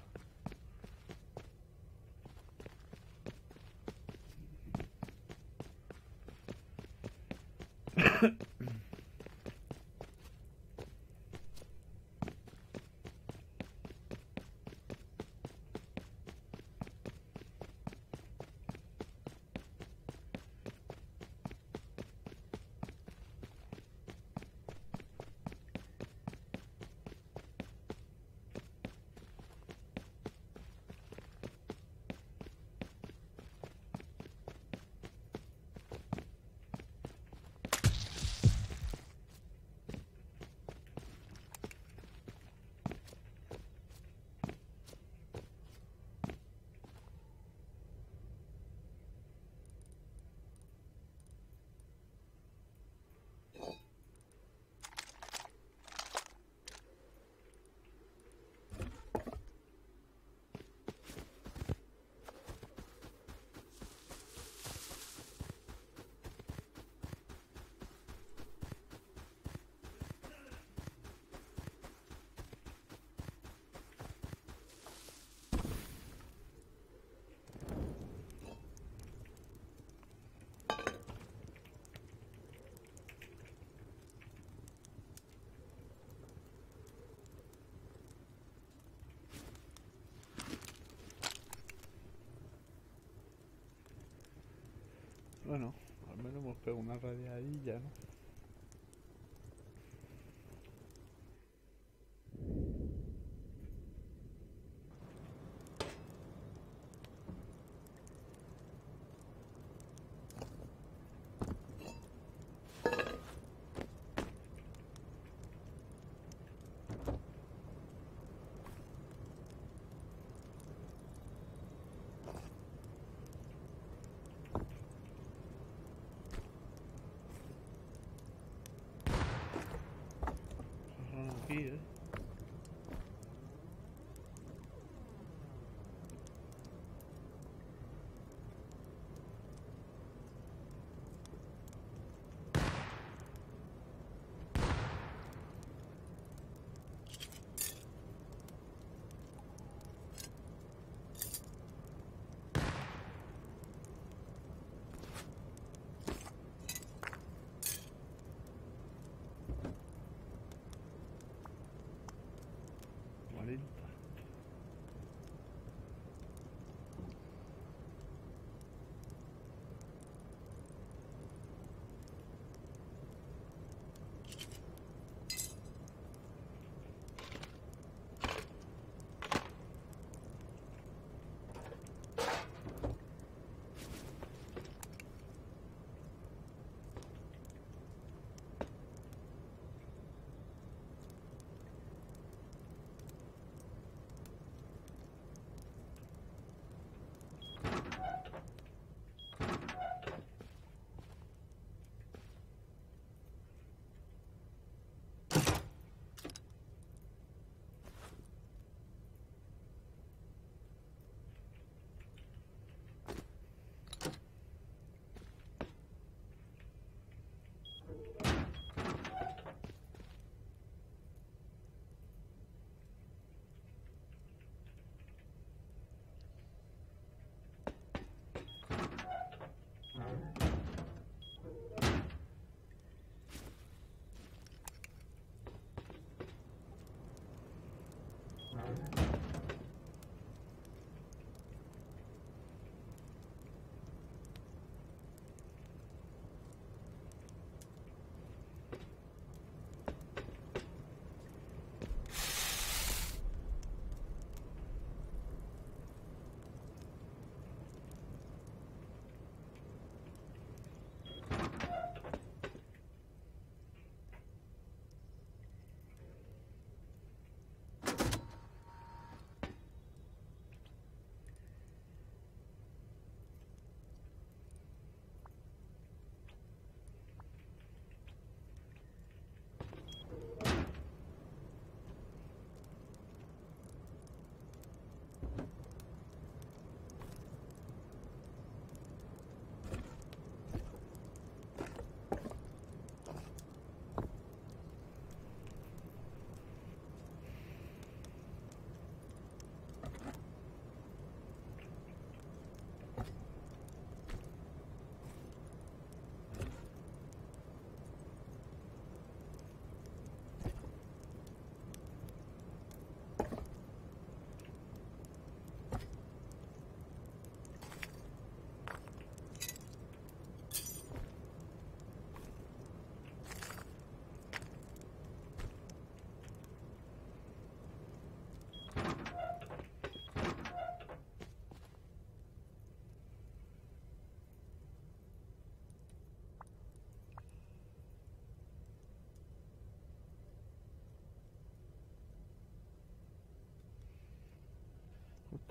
Bueno, al menos hemos pegado una radiadilla, ¿no? Son aquí, ¿eh?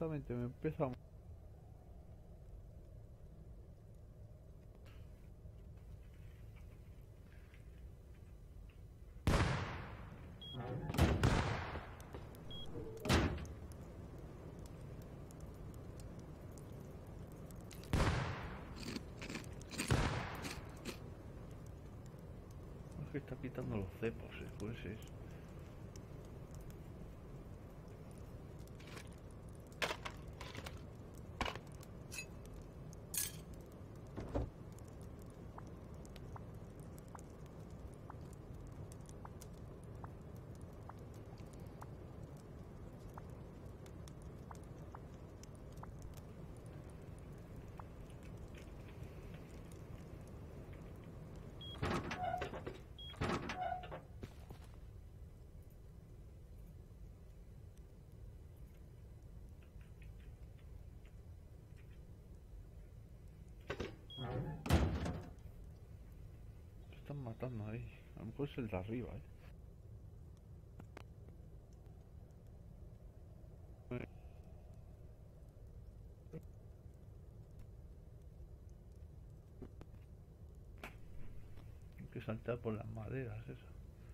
Justamente me empieza a... Es que está quitando los cepos, pues es... Están matando ahí. A lo mejor es el de arriba, Hay que saltar por las maderas, eso.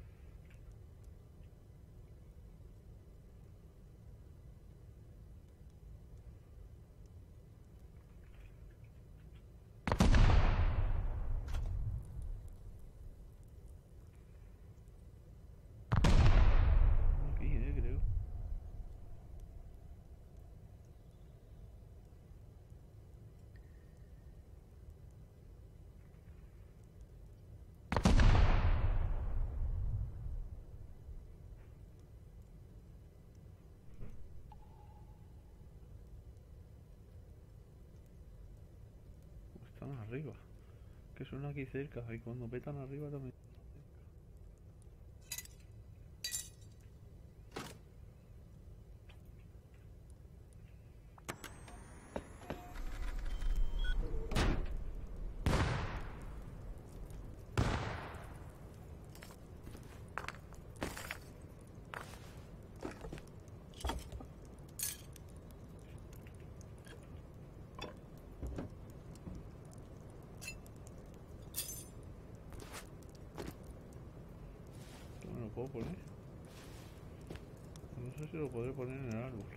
Aquí, creo. Están arriba. Que son aquí cerca. Y cuando petan arriba también. No lo puedo poner. No sé si lo podré poner en el árbol.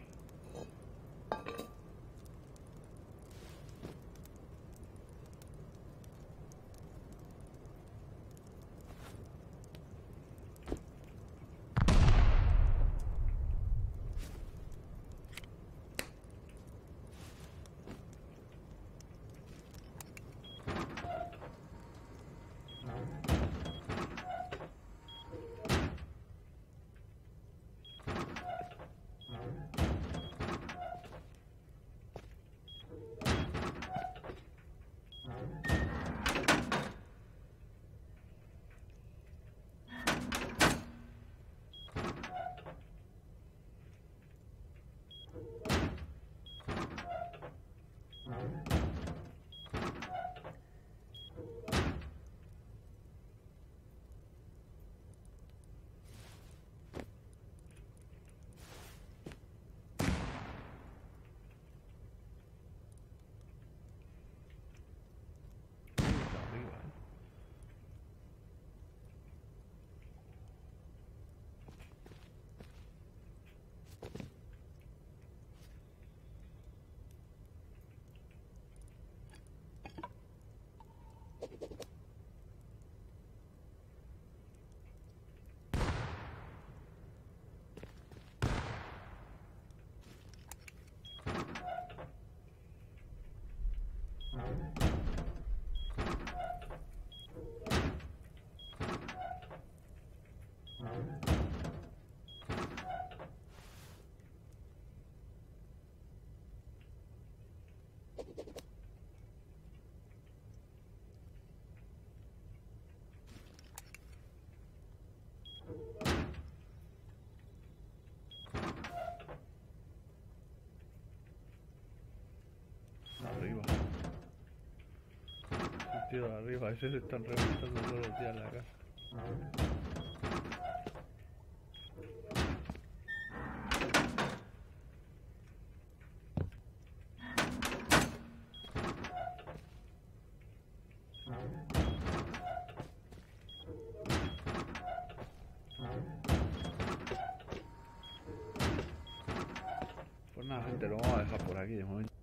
Arriba. El tío de arriba, ese se están reventando todos los días en la casa. Nada, gente, lo vamos a dejar por aquí de momento.